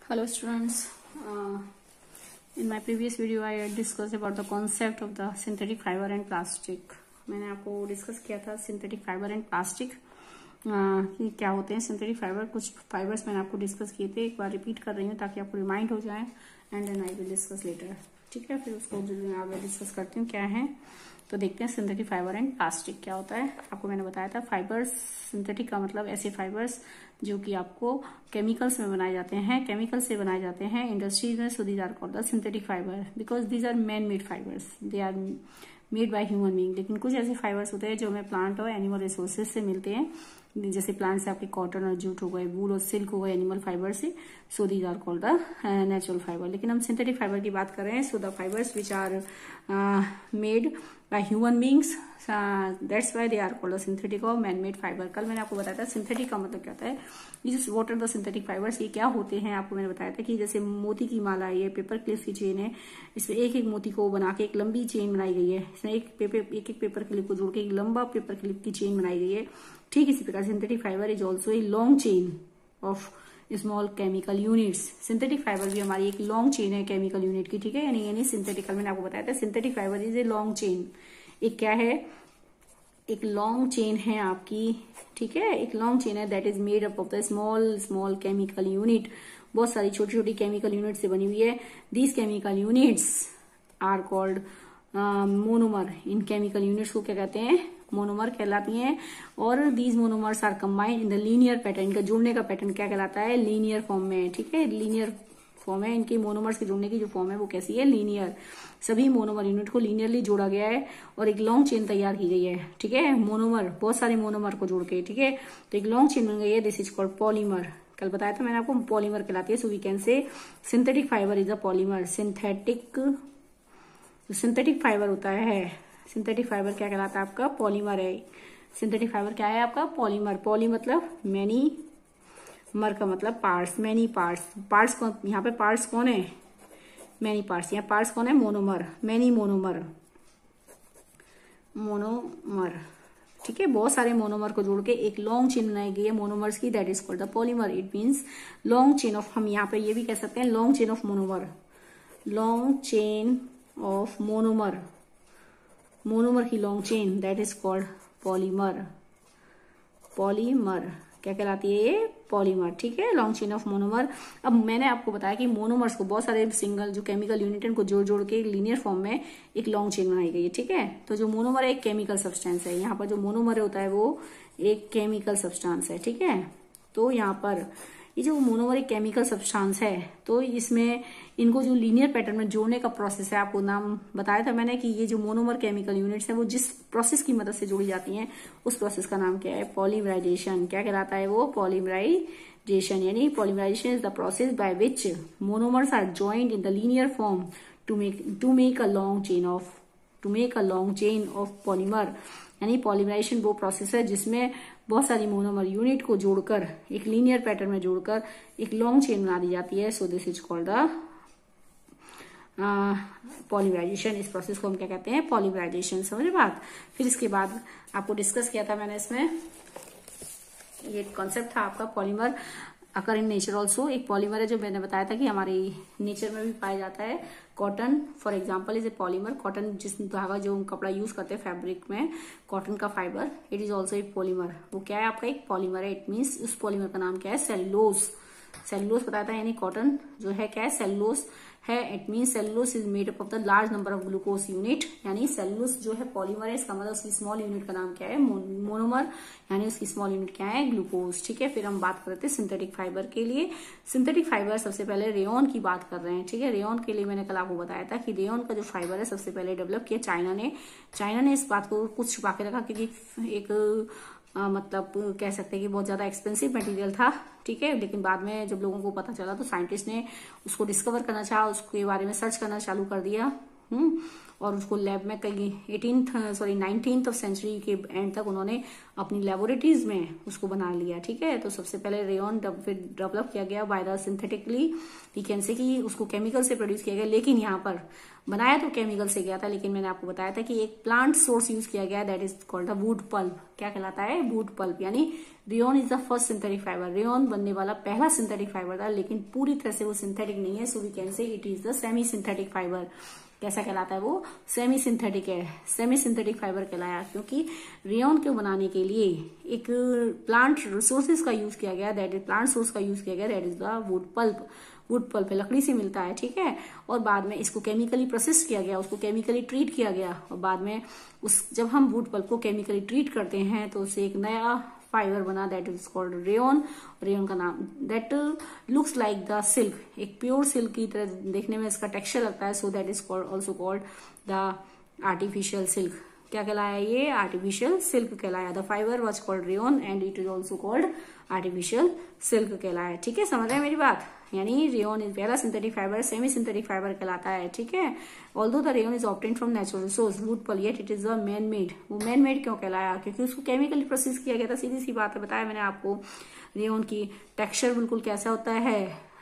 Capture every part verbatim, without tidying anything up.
Hello students, uh, in my previous video I had discussed about the concept of the synthetic fiber and plastic. मैंने आपको discuss किया था synthetic fibre and plastic कि क्या होते हैं सिंथेटिक फाइबर। कुछ फाइबर्स मैंने आपको डिस्कस किए थे, एक बार रिपीट कर रही हूँ ताकि आपको रिमाइंड हो जाए and then I will discuss later. ठीक है, फिर उसको आगे डिस्कस करती हूँ क्या है। तो देखते हैं सिंथेटिक फाइबर एंड प्लास्टिक क्या होता है। आपको मैंने बताया था फाइबर्स, सिंथेटिक का मतलब ऐसे फाइबर्स जो कि आपको केमिकल्स में बनाए जाते हैं, केमिकल से बनाए जाते हैं इंडस्ट्रीज में। So these are called the synthetic fibre because these are man made fibres, they are made by human being. लेकिन कुछ ऐसे फाइबर्स होते हैं जो हमें प्लांट और एनिमल रिसोर्सेज से मिलते हैं, जैसे प्लांट से आपके कॉटन और जूट हो गए, वूल और सिल्क हो गए एनिमल फाइबर से। So these are called the natural fibre. लेकिन हम सिंथेटिक फाइबर की बात कर रहे हैं। So the fibres which are made by human beings, that's why they are called the synthetic और मैन मेड फाइबर। कल मैंने आपको बताया था सिंथेटिक का मतलब क्या होता है। ये जो what are the synthetic fibres, ये क्या होते हैं आपको मैंने बताया था कि जैसे मोती की माला, ये पेपर क्लिप्स की चेन है, इसमें एक एक मोती को बना के एक लंबी चेन बनाई गई है। इसमें एक पेपर एक एक पेपर क्लिप को जोड़ के एक लंबा पेपर क्लिप की चेन बनाई गई है। ठीक इसी प्रकार synthetic fibre is also a long chain of small chemical units. Synthetic fibre भी हमारी एक लॉन्ग चेन है केमिकल यूनिट की। ठीक है, यानी यानी सिंथेटिक, मैंने आपको बताया था synthetic fibre is a long chain. एक क्या है, एक लॉन्ग चेन है आपकी। ठीक है, एक लॉन्ग चेन है that is made up of the small small chemical unit. बहुत सारी छोटी छोटी केमिकल यूनिट से बनी हुई है। These chemical units are called monomer. इन केमिकल यूनिट्स को क्या कहते हैं, मोनोमर कहलाती हैं। और these monomers are combined in the linear pattern. इनका जुड़ने का पैटर्न क्या कहलाता है, लीनियर फॉर्म में। ठीक है, लीनियर फॉर्म है इनकी। मोनोमर्स के जुड़ने की जो फॉर्म है वो कैसी है, लीनियर। सभी मोनोमर यूनिट को लीनियरली जोड़ा गया है और एक लॉन्ग चेन तैयार की गई है। ठीक है, मोनोमर बहुत सारे मोनोमर को जोड़ के। ठीक है, तो एक लॉन्ग चेन बन गई है, दिस इज कॉल्ड पॉलीमर। कल बताया था मैंने आपको, पॉलीमर कहलाती है। So we can say synthetic fibre is a polymer. Synthetic synthetic fibre होता है, सिंथेटिक फाइबर क्या कहलाता है आपका, पॉलीमर है। सिंथेटिक फाइबर क्या है आपका, पॉलीमर। पॉली मतलब मैनी, मर का मतलब पार्ट्स, मैनी पार्ट्स। पार्ट्स कौन, यहाँ पे पार्ट्स कौन है, मैनी पार्ट्स। यहाँ पार्ट्स कौन है, मोनोमर, मैनी मोनोमर, मोनोमर। ठीक है, बहुत सारे मोनोमर को जोड़ के एक लॉन्ग चेन बनाई गई है मोनोमर्स की, that is called the polymer. It means long chain of, हम यहाँ पे ये भी कह सकते हैं long chain of monomer, long chain of monomer, monomer की long chain that is called polymer. Polymer क्या कहलाती है, ये पॉलीमर। ठीक है, लॉन्ग चेन ऑफ मोनोमर। अब मैंने आपको बताया कि मोनोमर्स को बहुत सारे सिंगल जो केमिकल यूनिट को जोड़ जोड़ के लीनियर फॉर्म में एक लॉन्ग चेन बनाई गई है। ठीक है, तो जो मोनोमर है एक केमिकल सब्सटेंस है। यहाँ पर जो मोनोमर होता है वो एक केमिकल सब्सटेंस है। ठीक है, तो यहाँ पर ये जो मोनोमर एक केमिकल सब्सटेंस है, तो इसमें इनको जो लीनियर पैटर्न में जोड़ने का प्रोसेस है, आपको नाम बताया था मैंने कि ये जो मोनोमर केमिकल यूनिट्स है वो जिस प्रोसेस की मदद से जोड़ी जाती हैं उस प्रोसेस का नाम क्या है, पॉलीमराइजेशन। क्या कहलाता है वो, पॉलीमराइजेशन। यानी polymerisation is the process by which monomers are joined in the linear form to make to make a long chain of to make a long chain of polymer. यानी पॉलीमराइजेशन वो process है जिसमें बहुत सारी monomer unit को जोड़कर एक linear pattern में जोड़कर एक लॉन्ग चेन बना दी जाती है। So this is called the polymerisation. इस प्रोसेस को हम क्या कहते हैं, पॉलीमराइजेशन। समझे बात। फिर इसके बाद आपको डिस्कस किया था मैंने, इसमें ये कॉन्सेप्ट था आपका polymer occur in nature also. एक पॉलीमर है जो मैंने बताया था कि हमारे नेचर में भी पाया जाता है। Cotton for example is a polymer. Cotton जिस धागा जो कपड़ा यूज करते हैं फैब्रिक में, कॉटन का फाइबर, इट इज ऑल्सो एक पॉलीमर। वो क्या है आपका, एक पॉलीमर है। इट मीन्स उस पॉलीमर का नाम क्या है, सेलुलोज। सेलुलोज बताया था, यानी कॉटन जो है क्या है, सेलुलोज है। It mean cellulose is made up of the large number of glucose unit. यानी सेलुलोज जो है पॉलीमर है, इसका मतलब उसकी स्मॉल यूनिट का नाम क्या है, मोनोमर। यानी उसकी स्मॉल यूनिट क्या है, ग्लूकोज। ठीक है, फिर हम बात करते हैं सिंथेटिक फाइबर के लिए। सिंथेटिक फाइबर सबसे पहले रेयन की बात कर रहे हैं। ठीक है, रेयन के लिए मैंने कल आपको बताया था कि रेयन का जो फाइबर है सबसे पहले डेवलप किया चाइना ने। चाइना ने इस बात को कुछ छुपा के रखा क्योंकि एक आ, मतलब कह सकते हैं कि बहुत ज्यादा एक्सपेंसिव मटेरियल था। ठीक है, लेकिन बाद में जब लोगों को पता चला तो साइंटिस्ट ने उसको डिस्कवर करना चाहा, उसके बारे में सर्च करना चालू कर दिया। हम्म और उसको लैब में कई एटीन सॉरी नाइनटीन सेंचुरी के एंड तक उन्होंने अपनी लेबोरेटरीज में उसको बना लिया। ठीक है, तो सबसे पहले रेयन डेवलप किया गया by the synthetically, we can say कि उसको केमिकल से प्रोड्यूस किया गया, लेकिन यहाँ पर बनाया तो केमिकल से गया था, लेकिन मैंने आपको बताया था कि एक प्लांट सोर्स यूज किया गया, that is called the wood pulp. क्या कहलाता है? Wood pulp. यानी rayon is the first synthetic fibre. Rayon बनने वाला पहला सिंथेटिक फाइबर था, लेकिन पूरी तरह से वो सिंथेटिक नहीं है, so we can say it is the semi synthetic fibre. कैसा कहलाता है वो? सेमी सिंथेटिक है, सेमी सिंथेटिक फाइबर कहलाया, क्योंकि रेयन को बनाने के लिए एक प्लांट रिसोर्सेज का यूज किया गया, दैट इज प्लांट सोर्स का यूज किया गया, that is the wood pulp. Wood pulp लकड़ी से मिलता है। ठीक है, और बाद में इसको केमिकली प्रोसेस किया गया, उसको केमिकली ट्रीट किया गया, और बाद में उस जब हम वुड पल्प को केमिकली ट्रीट करते हैं तो उससे एक नया फाइबर बना, that is called rayon. Rayon का नाम that looks like the silk, एक प्योर सिल्क की तरह देखने में इसका टेक्सचर लगता है, so that is called also called the artificial silk. क्या कहलाया ये? आर्टिफिशियल सिल्क कहलाया। The fibre was called rayon and it is also called artificial silk कहलाया। ठीक है, समझ रहे हैं मेरी बात? यानी रेयन इज पहला synthetic fibre, semi synthetic fibre कहलाता है। ठीक है, although the rayon is obtained from natural resource wood pulp, yet it is a man made. वो मैन मेड क्यों कहलाया? क्योंकि उसको केमिकली प्रोसेस किया गया था। सीधी सी बात है, बताया मैंने आपको। रेयन की टेक्सचर बिल्कुल कैसा होता है?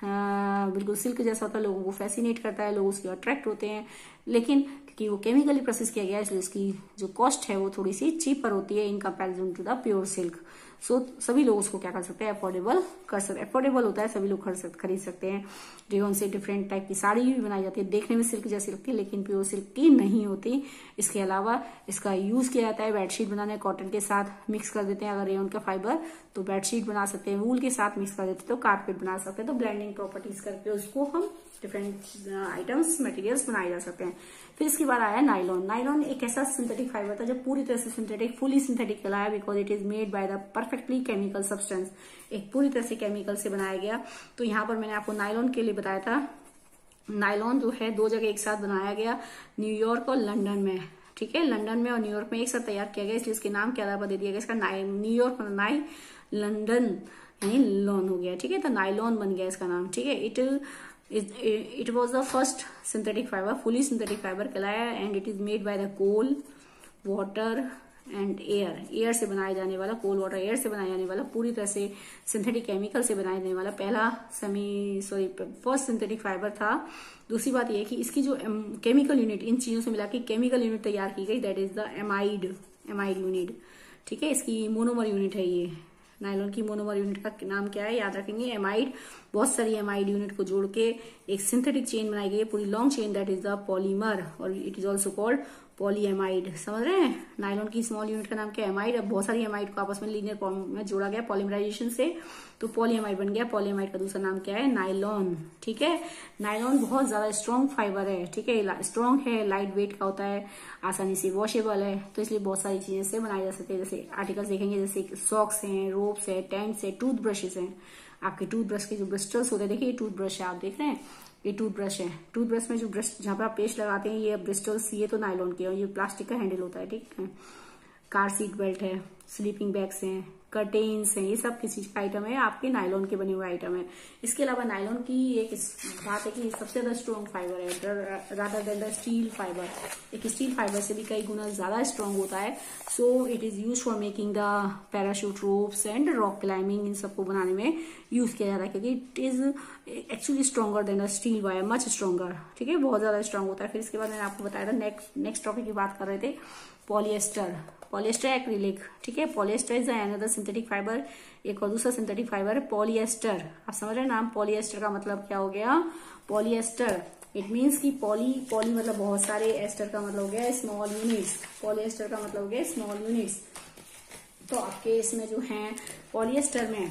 आ, बिल्कुल सिल्क जैसा होता है, लोगों को फैसिनेट करता है, लोग उसके अट्रैक्ट होते हैं, लेकिन क्योंकि वो केमिकली प्रोसेस किया गया इसलिए उसकी जो कॉस्ट है वो थोड़ी सी चीपर होती है in comparison to the pure silk. So सभी लोग उसको क्या कर सकते हैं? अफोर्डेबल कर सकते हैं, अफोर्डेबल होता है, सभी लोग खरीद सकते हैं। रेयन से डिफरेंट टाइप की साड़ी भी बनाई जाती है, देखने में सिल्क जैसी लगती है, लेकिन प्योर सिल्क की नहीं होती। इसके अलावा इसका यूज किया जाता है बेडशीट बनाने, कॉटन के साथ मिक्स कर देते हैं अगर रेयन का फाइबर, तो बेडशीट बना सकते हैं। वूल के साथ मिक्स कर देते हैं तो कारपेट बना सकते हैं। तो ब्लेंडिंग प्रॉपर्टीज करके उसको हम डिफरेंट आइटम्स मटेरियल्स बनाए जा सकते हैं। फिर इसके बाद आया नायलॉन। नायलॉन एक ऐसा सिंथेटिक फाइबर था जो पूरी तरह से सिंथेटिक, फुली सिंथेटिक कहलाया, because it is made by the perfectly chemical substance. एक पूरी तरह से केमिकल से बनाया गया। तो यहाँ पर मैंने आपको नायलॉन के लिए बताया था, नायलॉन जो है दो जगह एक साथ बनाया गया, न्यूयॉर्क और लंदन में। ठीक है, लंदन में और न्यूयॉर्क में एक साथ तैयार किया गया, इसलिए इसके नाम के आधार पर दे दिया गया इसका न्यूयॉर्क नाई, लंदन यानी लॉन हो गया। ठीक है, तो नायलॉन बन गया इसका नाम। ठीक है, it it was the first synthetic fibre, fully synthetic fibre कहलाया, and it is made by the coal, water and air. Air से बनाया जाने वाला, कोल वाटर एयर से बनाया जाने वाला, पूरी तरह से सिंथेटिक केमिकल से बनाया जाने वाला पहला semi sorry first synthetic fibre था। दूसरी बात यह कि इसकी जो केमिकल यूनिट, इन चीजों से मिला के केमिकल यूनिट तैयार की गई, that is the amide, amide unit. ठीक है, इसकी मोनोमर यूनिट है ये। नायलॉन की मोनोमर यूनिट का नाम क्या है? याद रखेंगे, एमाइड। बहुत सारी एमाइड यूनिट को जोड़ के एक सिंथेटिक चेन बनाई गई है, पूरी long chain, that is the polymer, और it is also called polyamide. समझ रहे हैं? नायलॉन की स्मॉल यूनिट का नाम क्या है? एमाइड। अब बहुत सारी एमाइड को आपस में लीनियर फॉर्म में जोड़ा गया पॉलीमराइजेशन से, तो पॉलीएमाइड बन गया। पॉलीएमाइड का दूसरा नाम क्या है? नायलॉन। ठीक है, नायलॉन बहुत ज्यादा स्ट्रॉन्ग फाइबर है। ठीक है, स्ट्रॉन्ग है, लाइट वेट का होता है, आसानी से वॉशेबल है, तो इसलिए बहुत सारी चीजें से बनाए जा सकते हैं। जैसे आर्टिकल्स देखेंगे, जैसे सॉक्स हैं, रोप्स है, टेंट्स है, टूथ ब्रशेस हैं। आपके टूथ ब्रश के जो ब्रिस्टल्स होते हैं, देखिए टूथ ब्रश है, आप देख रहे हैं, ये टूथ ब्रश है। टूथ ब्रश में जो ब्रश जहां पर आप पेस्ट लगाते हैं, ये ब्रिस्टल्स, ये तो नायलॉन के, और ये प्लास्टिक का हैंडल होता है। ठीक है, कार सीट बेल्ट है, स्लीपिंग बैग्स हैं, कर्टेन्स हैं, ये सब किस चीज का आइटम है? आपके नायलॉन के बने हुए आइटम है। इसके अलावा नायलॉन की एक बात है कि सबसे ज्यादा स्ट्रॉन्ग फाइबर है rather than the steel fibre. एक स्टील फाइबर से भी कई गुना ज्यादा स्ट्रॉन्ग होता है। So it is use for making the parachute ropes and rock climbing, इन सबको बनाने में यूज किया जाता है, क्योंकि it is actually stronger than the steel wire, much stronger. ठीक है, बहुत ज्यादा स्ट्रॉन्ग होता है। फिर इसके बाद मैंने आपको बताया था, नेक्स्ट नेक्स्ट टॉपिक की बात कर रहे थे, पॉलिएस्टर। Polyester acrylic. ठीक है, polyester is another synthetic fibre. एक और दूसरा सिंथेटिक फाइबर है पॉलिएस्टर। आप समझ रहे हैं नाम पॉलिएस्टर का मतलब क्या हो गया? पॉलिएस्टर इट मीन्स की पॉली, पॉली मतलब बहुत सारे, एस्टर का मतलब हो गया स्मॉल यूनिट्स, पॉलिएस्टर का मतलब हो गया स्मॉल यूनिट्स। तो आपके इसमें जो है पॉलिएस्टर में,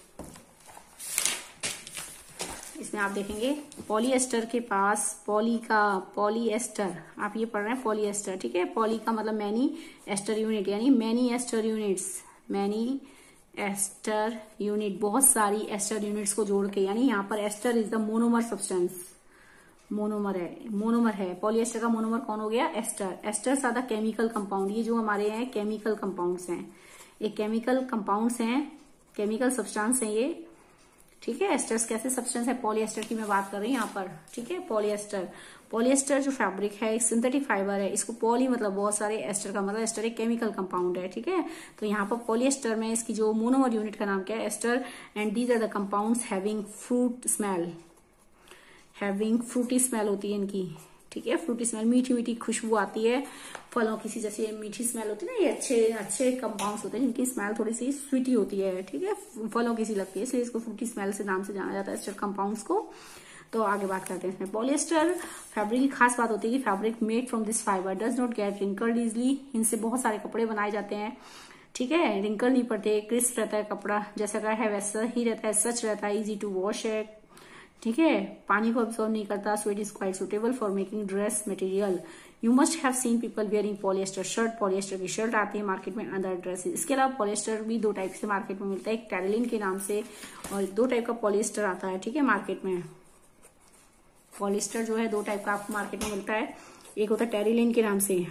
इसमें आप देखेंगे पॉलिएस्टर के पास पॉली का, पॉलीएस्टर आप ये पढ़ रहे हैं पॉलिएस्टर। ठीक है, पॉली का मतलब मैनी, एस्टर यूनिट यानी many ester units, many ester unit, बहुत सारी एस्टर यूनिट्स को जोड़ के, यानी यहाँ पर ester is the monomer substance, monomer है, मोनोमर है। पॉलिएस्टर का मोनोमर कौन हो गया? Ester. Esters are the chemical compound, ये जो हमारे हैं केमिकल कंपाउंड्स हैं, ये केमिकल कंपाउंड्स हैं, केमिकल सब्सटेंस हैं ये, ठीक है। एस्टर्स कैसे सब्सटेंस है, पॉलिएस्टर की मैं बात कर रही हूँ यहाँ पर, ठीक है। पॉलिएस्टर, पॉलिएस्टर जो फैब्रिक है एक सिंथेटिक फाइबर है। इसको पॉली मतलब बहुत सारे, एस्टर का मतलब एस्टर एक केमिकल कंपाउंड है, ठीक है। तो यहाँ पर पॉलिएस्टर में इसकी जो मोनोमर यूनिट का नाम क्या है, ester, and these are the compounds having fruit smell, having fruity smell होती है इनकी, ठीक है। फ्रूटी स्मेल, मीठी मीठी खुशबू आती है फलों की सी, जैसे मीठी स्मेल होती है ना, ये अच्छे अच्छे कंपाउंड्स होते हैं जिनकी स्मेल थोड़ी सी स्वीटी होती है, ठीक है, फलों की सी लगती है, इसलिए इसको फ्रूटी स्मेल से नाम से जाना जाता है एस्टर कंपाउंड्स को। तो आगे बात करते हैं इसमें। पॉलिएस्टर फैब्रिक की खास बात होती है कि fabric made from this fibre does not get wrinkled easily. इनसे बहुत सारे कपड़े बनाए जाते हैं, ठीक है, रिंकल नहीं पड़ते, क्रिस्प रहता है कपड़ा, जैसा का है वैसा ही रहता है, सच रहता है, इजी टू वॉश है, ठीक है, पानी को अब्सॉर्ब नहीं करता, so it is quite suitable for making dress material. You must have seen people wearing polyester shirt, polyester की शर्ट आती है मार्केट में अंडर ड्रेसेस। इसके अलावा पॉलिएस्टर भी दो टाइप से मार्केट में मिलता है, एक टेरिलिन के नाम से और दो टाइप का पॉलिएस्टर आता है, ठीक है। मार्केट में पॉलिएस्टर जो है दो टाइप का आपको मार्केट में मिलता है, एक होता है टेरिलिन के नाम से,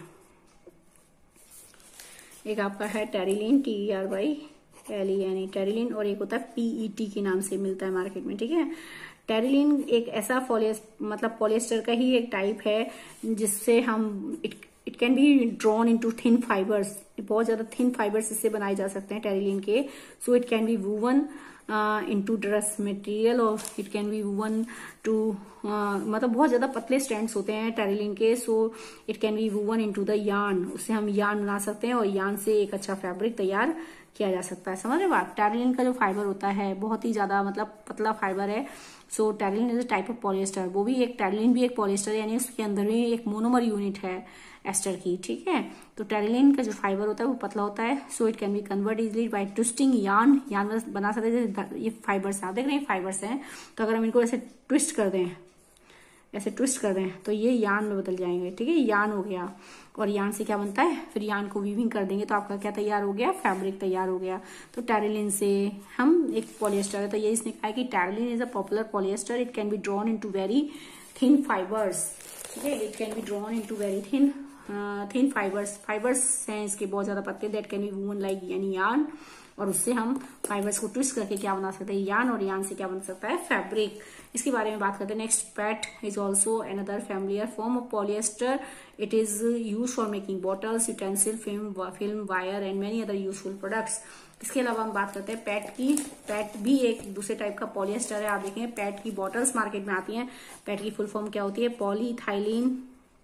एक आपका है Terylene, T R Y L E यानी टेरिलिन, और एक होता है पीईटी के नाम से मिलता है मार्केट में, ठीक है। टेरिलिन एक ऐसा पॉलिएस्टर मतलब पॉलिएस्टर का ही एक टाइप है जिससे हम it it can be drawn into thin fibres, बहुत ज्यादा थिन फाइबर्स इससे बनाए जा सकते हैं टेरिलिन के। So it can be woven into dress material और it can be woven to मतलब बहुत ज्यादा पतले स्ट्रैंड्स होते हैं टेरिलिन के, so it can be woven into the yarn, उससे हम यार्न बना सकते हैं और यार्न से एक अच्छा फैब्रिक तैयार किया जा सकता है। समझ रहे बात। टेरिलिन का जो फाइबर होता है बहुत ही ज्यादा मतलब पतला फाइबर है, so Terylene is a type of polyester. वो भी एक टेरिलिन भी एक पॉलिएस्टर है, यानी उसके अंदर भी एक मोनोमर यूनिट है एस्टर की, ठीक है। तो टेरिलिन का जो फाइबर होता है वो पतला होता है, so it can be convert easily by twisting yarn, yarn बना सकते हैं। ये फाइबर्स आप देख रहे हैं फाइबर्स हैं, तो अगर हम इनको ऐसे ट्विस्ट कर दें, ऐसे ट्विस्ट कर दें तो ये यार्न में बदल जाएंगे, ठीक है, यार्न हो गया। और यार्न से क्या बनता है, फिर यार्न को वीविंग कर देंगे तो आपका क्या तैयार हो गया, फैब्रिक तैयार हो गया। तो टेरिलिन से हम एक पॉलिएस्टर है, तो ये इसने कहा कि Terylene is a popular polyester, it can be drawn into very thin fibres, ठीक है, it can be drawn into very thin thin fibres, fibres हैं इसके बहुत ज्यादा पतले, that can be woven like यानी यार्न, और उससे हम फाइबर्स को ट्विस्ट करके क्या बना सकते हैं, यार्न, और यार्न से क्या बन सकता है, फैब्रिक। इसके बारे में बात करते हैं next. PET is also another familiar form of polyester, it is use for making bottles, utensil, film film wire and many other useful products. इसके अलावा हम बात करते हैं पैट की। पैट भी एक दूसरे टाइप का पॉलिएस्टर है। आप देखें पैट की बॉटल्स मार्केट में आती हैं। पैट की फुल फॉर्म क्या होती है, polyethylene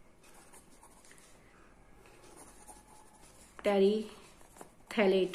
terephthalate,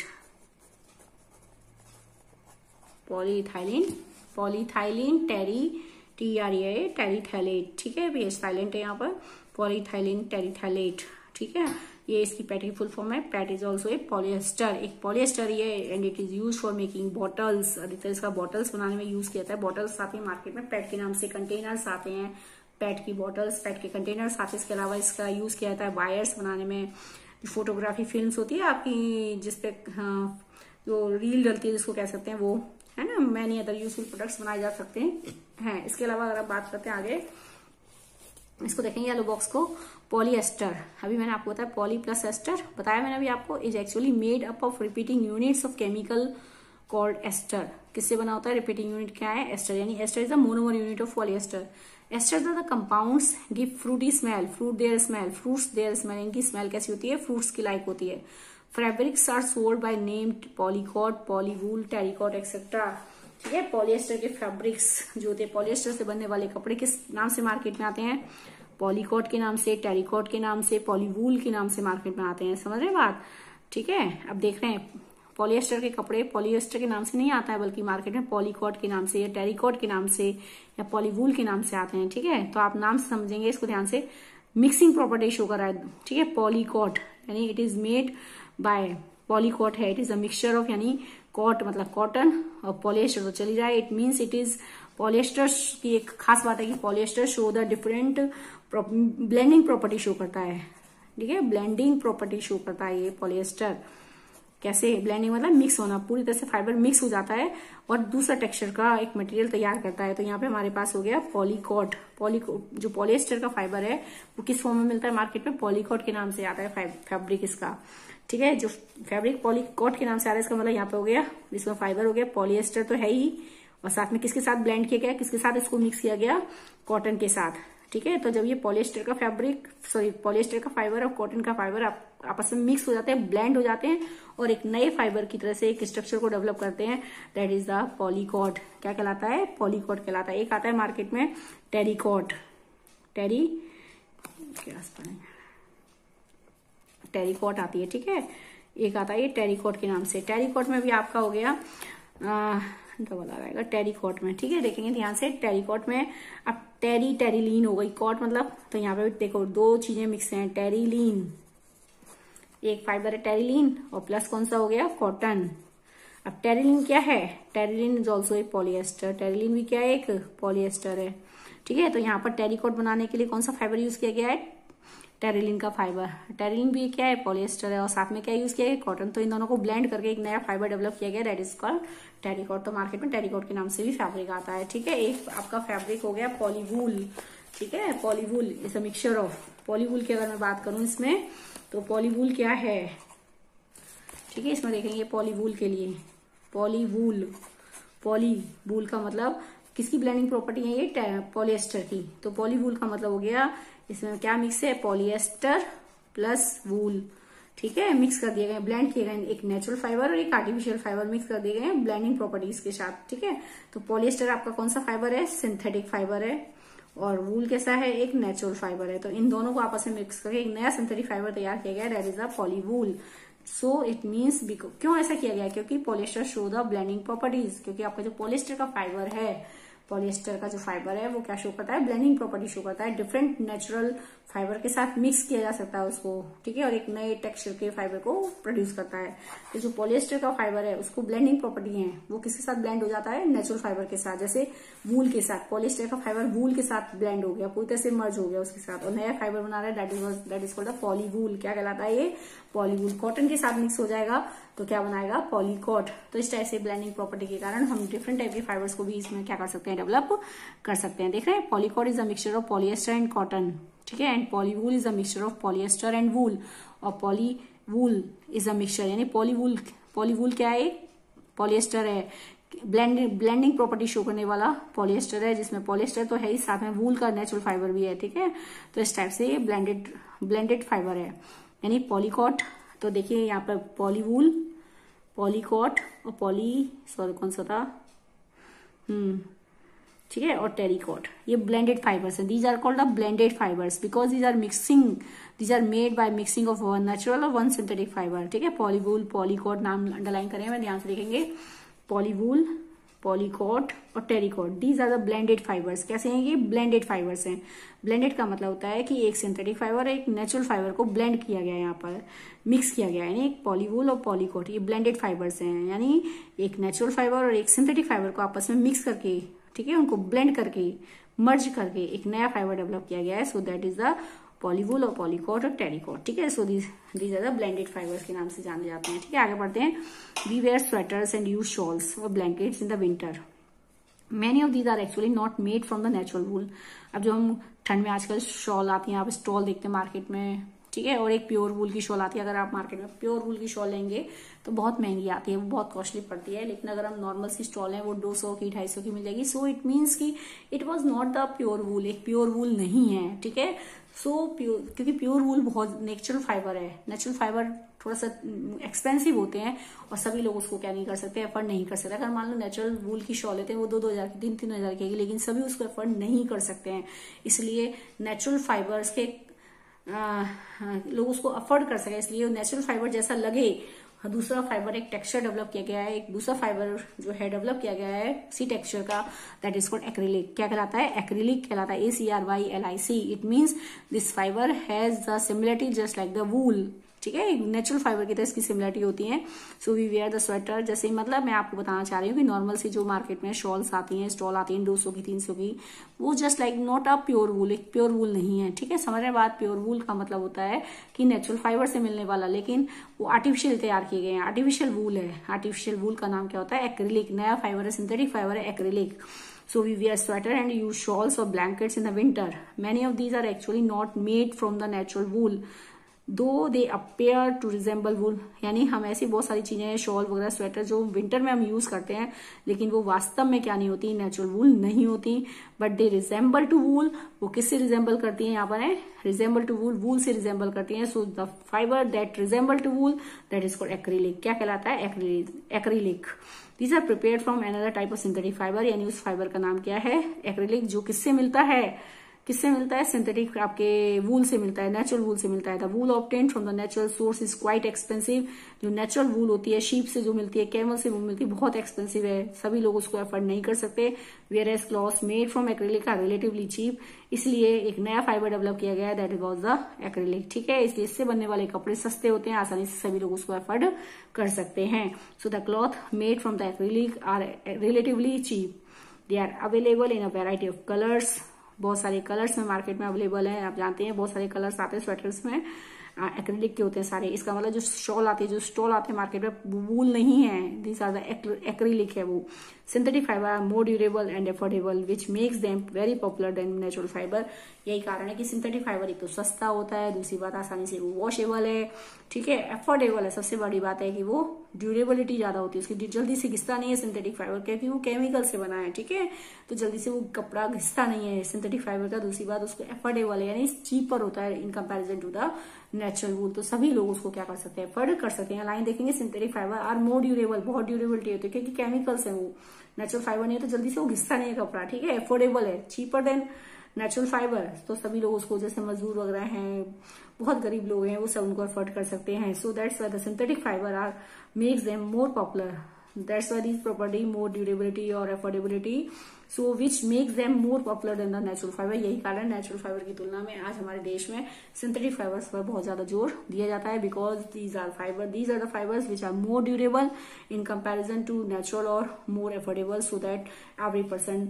polyethylene polyethylene tere T R A terephthalate, ठीक है, भी साइलेंट है यहाँ पर, पॉलीथाइलिन टेरीथैलेट, ठीक है। ये इसकी पैट की फुल फॉर्म है। PET is also a polyester, एक पॉलिएस्टर ये, and it is use for making bottles, अधिकतर इसका बॉटल्स बनाने में यूज किया जाता है। बॉटल्स आती है मार्केट में पैट के नाम से, कंटेनर्स आते हैं पैट की बॉटल्स, पैट के कंटेनर्स आते हैं। इसके अलावा इसका यूज किया जाता है वायर्स बनाने में, फोटोग्राफी फिल्म्स होती है आपकी जिसपे हाँ, जो रील डलती है जिसको कह सकते हैं वो, है ना, मैनी अदर यूजफुल प्रोडक्ट्स बनाए जा सकते हैं हैं इसके अलावा अगर आप बात करते हैं आगे, इसको देखेंगे येलो बॉक्स को, पॉलिएस्टर। अभी मैंने आपको बताया पॉली प्लस एस्टर बताया मैंने अभी आपको, is actually made up of repeating units of chemical called ester. किससे बना होता है, रिपीटिंग यूनिट क्या है, एस्टर, यानी ester is the monomer unit of polyester. Ester are the compounds give fruity smell, fruit their smell, fruits their smell, इनकी smell कैसी होती है, फ्रूट्स की लाइक होती है। Fabrics are sold by named polycot, polywool, terricot etcetera, ठीक है। Polyester के फैब्रिक्स जो होते हैं, पॉलिएस्टर से बनने वाले कपड़े किस नाम से मार्केट में आते हैं, पॉलीकॉट के नाम से, टेरिकॉट के नाम से, पॉलीवूल के नाम से मार्केट में आते हैं। समझ रहे बात, ठीक है। अब देख रहे हैं पॉलिएस्टर के कपड़े पॉलिएस्टर के नाम से नहीं आता है, बल्कि मार्केट में पॉलीकॉट के नाम से या टेरिकॉट के नाम से या पॉलीवूल के नाम से आते हैं, ठीक है। तो आप नाम समझेंगे इसको ध्यान से। मिक्सिंग प्रॉपर्टी शो कर रहा है, ठीक है। पॉलीकॉट यानी it is made by, polycot है, it is a mixture of, यानी कॉट मतलब कॉटन और पॉलिएस्टर तो चली जाए, it means it is polyester की एक खास बात है कि polyester show the different blending property show करता है, ठीक है, ब्लेंडिंग प्रॉपर्टी शो करता है ये पॉलिएस्टर। कैसे ब्लेंडिंग मतलब मिक्स होना, पूरी तरह से फाइबर मिक्स हो जाता है और दूसरा टेक्सचर का एक मटेरियल तैयार करता है। तो यहाँ पे हमारे पास हो गया पॉलीकॉट। पॉली जो पॉलिएस्टर का फाइबर है वो किस फॉर्म में मिलता है मार्केट में, पॉलीकॉट के नाम से आता है फैब्रिक इसका, ठीक है। जो फैब्रिक पॉलीकॉट के नाम से आ रहा है इसका मतलब यहाँ पे हो गया, इसमें फाइबर हो गया, पॉलिएस्टर तो है ही और साथ में किसके साथ ब्लेंड किया गया, किसके साथ इसको मिक्स किया गया, कॉटन के साथ। ठीक है, तो जब ये पॉलिएस्टर का फैब्रिक सॉरी पॉलिएस्टर का फाइबर और कॉटन का फाइबर आप, आपस में मिक्स हो जाते हैं, ब्लेंड हो जाते हैं और एक नए फाइबर की तरह से एक स्ट्रक्चर को डेवलप करते हैं, दैट इज द पॉलीकॉट। क्या कहलाता है, पॉलीकॉट कहलाता है। एक आता है मार्केट में टेरिकॉट, टेरी क्या टेरिकॉट आती है। ठीक है, एक आता है ये टेरिकॉट के नाम से। टेरिकॉट में भी आपका हो गया डबल आ जाएगा टेरिकॉट में। ठीक है, देखेंगे ध्यान से, टेरिकॉट में अब टेरी टेरिलीन हो गई, कॉट मतलब, तो यहाँ पे देखो दो चीजें मिक्स हैं, टेरिलीन एक फाइबर है टेरिलीन और प्लस कौन सा हो गया, कॉटन। अब टेरिलीन क्या है, Terylene is also a polyester, Terylene भी क्या है, एक पॉलिएस्टर है। ठीक है, तो यहाँ पर टेरिकॉट बनाने के लिए कौन सा फाइबर यूज किया गया है, टेरिलीन का फाइबर। टेरिलीन भी क्या है, पॉलिएस्टर है और साथ में क्या यूज किया है, कॉटन। तो इन दोनों को ब्लेंड करके एक नया फाइबर डेवलप किया गया, दैट इज कॉल्ड टेरिकॉट। तो मार्केट में टेरिकॉट के नाम से भी फैब्रिक आता है। ठीक है, एक आपका फैब्रिक हो गया पॉलीवूल। ठीक है, polywool is a mixture of, polywool की अगर मैं बात करूं इसमें तो पॉलीवूल क्या है। ठीक है, इसमें देखेंगे पॉलीवूल के लिए, पॉलीवूल, पॉलीवूल का मतलब किसकी ब्लेंडिंग प्रॉपर्टी है, ये पॉलिएस्टर की। तो पॉलीवूल का मतलब हो गया इसमें क्या मिक्स है, पॉलिएस्टर प्लस वूल। ठीक है, मिक्स कर दिए गए, ब्लेंड किए गए, एक नेचुरल फाइबर और एक आर्टिफिशियल फाइबर मिक्स कर दिए गए हैं ब्लेंडिंग प्रॉपर्टीज के साथ। ठीक है, तो पॉलिएस्टर आपका कौन सा फाइबर है, सिंथेटिक फाइबर है और वूल कैसा है, एक नेचुरल फाइबर है। तो इन दोनों को आपस में मिक्स करके एक नया सिंथेटिक फाइबर तैयार किया गया, that is the polywool. So it means, क्यों ऐसा किया गया, क्योंकि polyester show the blending properties, क्योंकि आपका जो पॉलिएस्टर का फाइबर है, पॉलिएस्टर का जो फाइबर है वो क्या शो करता है, ब्लेंडिंग प्रॉपर्टी शो करता है, डिफरेंट नेचुरल फाइबर के साथ मिक्स किया जा सकता है उसको। ठीक है, और एक नए टेक्सचर के फाइबर को प्रोड्यूस करता है। तो जो पॉलिएस्टर का फाइबर है उसको ब्लेंडिंग प्रॉपर्टी है, वो किसके साथ ब्लेंड हो जाता है, नेचुरल फाइबर के साथ। जैसे वूल के साथ, पॉलिएस्टर का फाइबर वूल के साथ ब्लेंड हो गया, पूरी तरह से मर्ज हो गया उसके साथ और नया फाइबर बना रहा है, that is that is called the polywool. क्या कहलाता है ये, पॉलीवूल। कॉटन के साथ मिक्स हो जाएगा तो क्या बनाएगा, पॉलीकॉट। तो इस टाइप से ब्लेंडिंग प्रॉपर्टी के कारण हम डिफरेंट टाइप के फाइबर्स को भी इसमें क्या कर सकते हैं, डेवलप कर सकते हैं। देख रहे हैं, polycot is a mixture of polyester and cotton. ठीक है, and polywool is a mixture of polyester and wool. और पॉलीवूल इज अ मिक्सचर, यानी पॉलीवूल, पॉलीवूल क्या है, पॉलिएस्टर है, ब्लेंडिंग ब्लेंडिंग प्रॉपर्टी शो करने वाला पॉलिएस्टर है, जिसमें पॉलिएस्टर तो है ही, साथ में वूल का नेचुरल फाइबर भी है। ठीक है, तो इस टाइप से ये ब्लेंडेड ब्लेंडेड फाइबर है, यानी पॉलीकॉट। तो देखिए यहाँ पर पॉलीवूल, पॉलीकॉट और पॉली सॉरी कौन सा था, हम्म ठीक है, और टेरिकॉट, ये ब्लेंडेड फाइबर्स हैं। These are called the blended fibres because these are mixing, these are made by mixing of one natural और वन सिंथेटिक फाइबर। ठीक है, पॉलीवूल, पॉलीकॉट नाम अंडरलाइन करें, मैं ध्यान से देखेंगे, पॉलीवूल, पॉलीकॉट और terricot, these are the blended fibres. कैसे हैं ये, ब्लेंडेड फाइबर्स हैं। ब्लेंडेड का मतलब होता है कि एक सिंथेटिक फाइबर और एक नेचुरल फाइबर को ब्लेंड किया गया है, यहाँ पर मिक्स किया गया है, यानी एक पॉलीवूल और पॉलीकॉट, ये ब्लेंडेड फाइबर्स हैं, यानी एक नेचुरल फाइबर और एक सिंथेटिक फाइबर को आपस में मिक्स करके, ठीक है, उनको ब्लेंड करके, मर्ज करके एक नया फाइबर डेवलप किया गया है। So that is the polywool और पॉलीकॉट और टेरिकॉट। ठीक है, so these these are the blended fibres के नाम से जाने जाते हैं। ठीक है, आगे बढ़ते हैं। We wear sweaters and use shawls और blankets in the winter. Many of these are actually not made from the natural wool. अब जो हम ठंड में आजकल शॉल आती है, आप स्टॉल देखते हैं मार्केट में, ठीक है, और एक प्योर वूल की शॉल आती है। अगर आप मार्केट में प्योर वूल की शॉल लेंगे तो बहुत महंगी आती है, वो बहुत कॉस्टली पड़ती है। लेकिन अगर हम नॉर्मल सी स्टॉल है वो दो सौ की, ढाई सौ की मिल जाएगी। सो इट मीन्स कि it was not the pure wool, एक प्योर वूल नहीं है। ठीक है, सो प्योर, क्योंकि प्योर वूल बहुत नेचुरल फाइबर है, नेचुरल फाइबर थोड़ा सा एक्सपेंसिव होते हैं और सभी लोग उसको क्या नहीं कर सकते, एफर्ड नहीं कर सकते। अगर मान लो नेचुरल वूल की शॉल लेते हैं वो दो दो हजार की, तीन तीन हजार की आएगी, लेकिन सभी उसको एफर्ड नहीं कर सकते हैं। इसलिए नेचुरल फाइबर्स के आ, लोग उसको अफोर्ड कर सके, इसलिए नेचुरल फाइबर जैसा लगे, दूसरा फाइबर एक टेक्सचर डेवलप किया गया है, एक दूसरा फाइबर जो है डेवलप किया गया है सी टेक्सचर का, दैट इज कॉल्ड एक्रिलिक। क्या कहलाता है, एक्रिलिक कहलाता है, A C R Y L I C. It means this fibre has the similarity just like the wool. ठीक है, नेचुरल फाइबर की तरह इसकी सिमिलरिटी होती है। So we wear the sweater, जैसे मतलब मैं आपको बताना चाह रही हूँ कि नॉर्मल सी जो मार्केट में शॉल्स आती हैं, स्टॉल आती हैं दो सौ की, तीन सौ की, वो just like not a pure wool, एक प्योर वूल नहीं है। ठीक है, समझ रहे बात। प्योर वूल का मतलब होता है कि नेचुरल फाइबर से मिलने वाला, लेकिन वो आर्टिफिशियल तैयार किए गए हैं, आर्टिफिशियल वूल है। आर्टिफिशियल वूल का नाम क्या होता है, एक्रिलिक। नया फाइबर है, सिंथेटिक फाइबर है, acrylic. So we wear sweater and use shawls or blankets in the winter. Many of these are actually not made from the natural wool. Though they appear to resemble wool, यानी हम ऐसी बहुत सारी चीजें हैं, shawl वगैरह, sweater जो winter में हम यूज करते हैं, लेकिन वो वास्तव में क्या नहीं होती, नेचुरल वूल नहीं होती, but they resemble to wool. वो किससे रिजेंबल करती हैं, यहाँ पर है रिजेंबल टू वूल, वूल से रिजेंबल करती हैं। So the fibre that resemble to wool that is called acrylic. क्या कहलाता है, acrylic. These are prepared from another type of synthetic fibre, यानी उस फाइबर का नाम क्या है, एक्रिलिक, जो किससे मिलता है, किससे मिलता है, सिंथेटिक आपके वूल से मिलता है, नेचुरल वूल से मिलता है। The wool obtained from the natural source is quite expensive. जो नेचुरल वूल होती है, शीप से जो मिलती है, कैमल से वो मिलती है, बहुत एक्सपेंसिव है, सभी लोग उसको अफोर्ड नहीं कर सकते। Whereas clothes made from acrylic are relatively cheap. इसलिए एक नया फाइबर डेवलप किया गया है, दैट वाज द एक्रिलिक। ठीक है, इसलिए इससे बनने वाले कपड़े सस्ते होते हैं, आसानी से सभी लोग उसको अफोर्ड कर सकते हैं। So the cloth made from the acrylic are relatively cheap. They are available in a variety of colours. बहुत सारे कलर्स में मार्केट में अवेलेबल है, आप जानते हैं बहुत सारे कलर्स आते हैं स्वेटर्स में, एक्रिलिक के होते हैं सारे। इसका मतलब जो शॉल आती है, जो स्टॉल आते हैं मार्केट में, वूल नहीं है, दिस आर द एक्रिलिक है वो। Synthetic fibre are more durable and affordable which makes them very popular than natural fibre. यही कारण है कि सिंथेटिक फाइबर एक तो सस्ता होता है, दूसरी बात आसानी से वो वॉशेबल है, ठीक है, एफोर्डेबल है। सबसे बड़ी बात है कि वो ड्यूरेबिलिटी ज्यादा होती है उसकी, जल्दी से घिसता नहीं है सिंथेटिक फाइबर, क्योंकि वो केमिकल से बना है, ठीक है, तो जल्दी से वो कपड़ा घिसता नहीं है सिंथेटिक फाइबर का। दूसरी बात उसको एफोर्डेबल है, यानी चीपर होता है in comparison to the natural wool, तो सभी लोग उसको क्या कर सकते हैं, एफोर्ड कर सकते हैं। लाइन देखेंगे, synthetic fibre are more durable, बहुत ड्यूरेबिलिटी होती है क्योंकि केमिकल्स है वो, नेचुरल फाइबर नहीं है तो जल्दी से वो घिसता नहीं है कपड़ा, ठीक है, एफोर्डेबल है, चीपर देन नेचुरल फाइबर, तो सभी लोग उसको, जैसे मजदूर वगैरह हैं, बहुत गरीब लोग हैं, वो सब उनको अफोर्ड कर सकते हैं। So that's why the synthetic fibre are makes them more popular, that's why this property more durability और affordability, so which makes them more popular than the natural fibre. यही कारण नेचुरल फाइबर की तुलना में आज हमारे देश में सिंथेटिक फाइबर्स पर बहुत ज्यादा जोर दिया जाता है, because these are fibre these are the fibres which are more durable in comparison to natural और more affordable, so that every person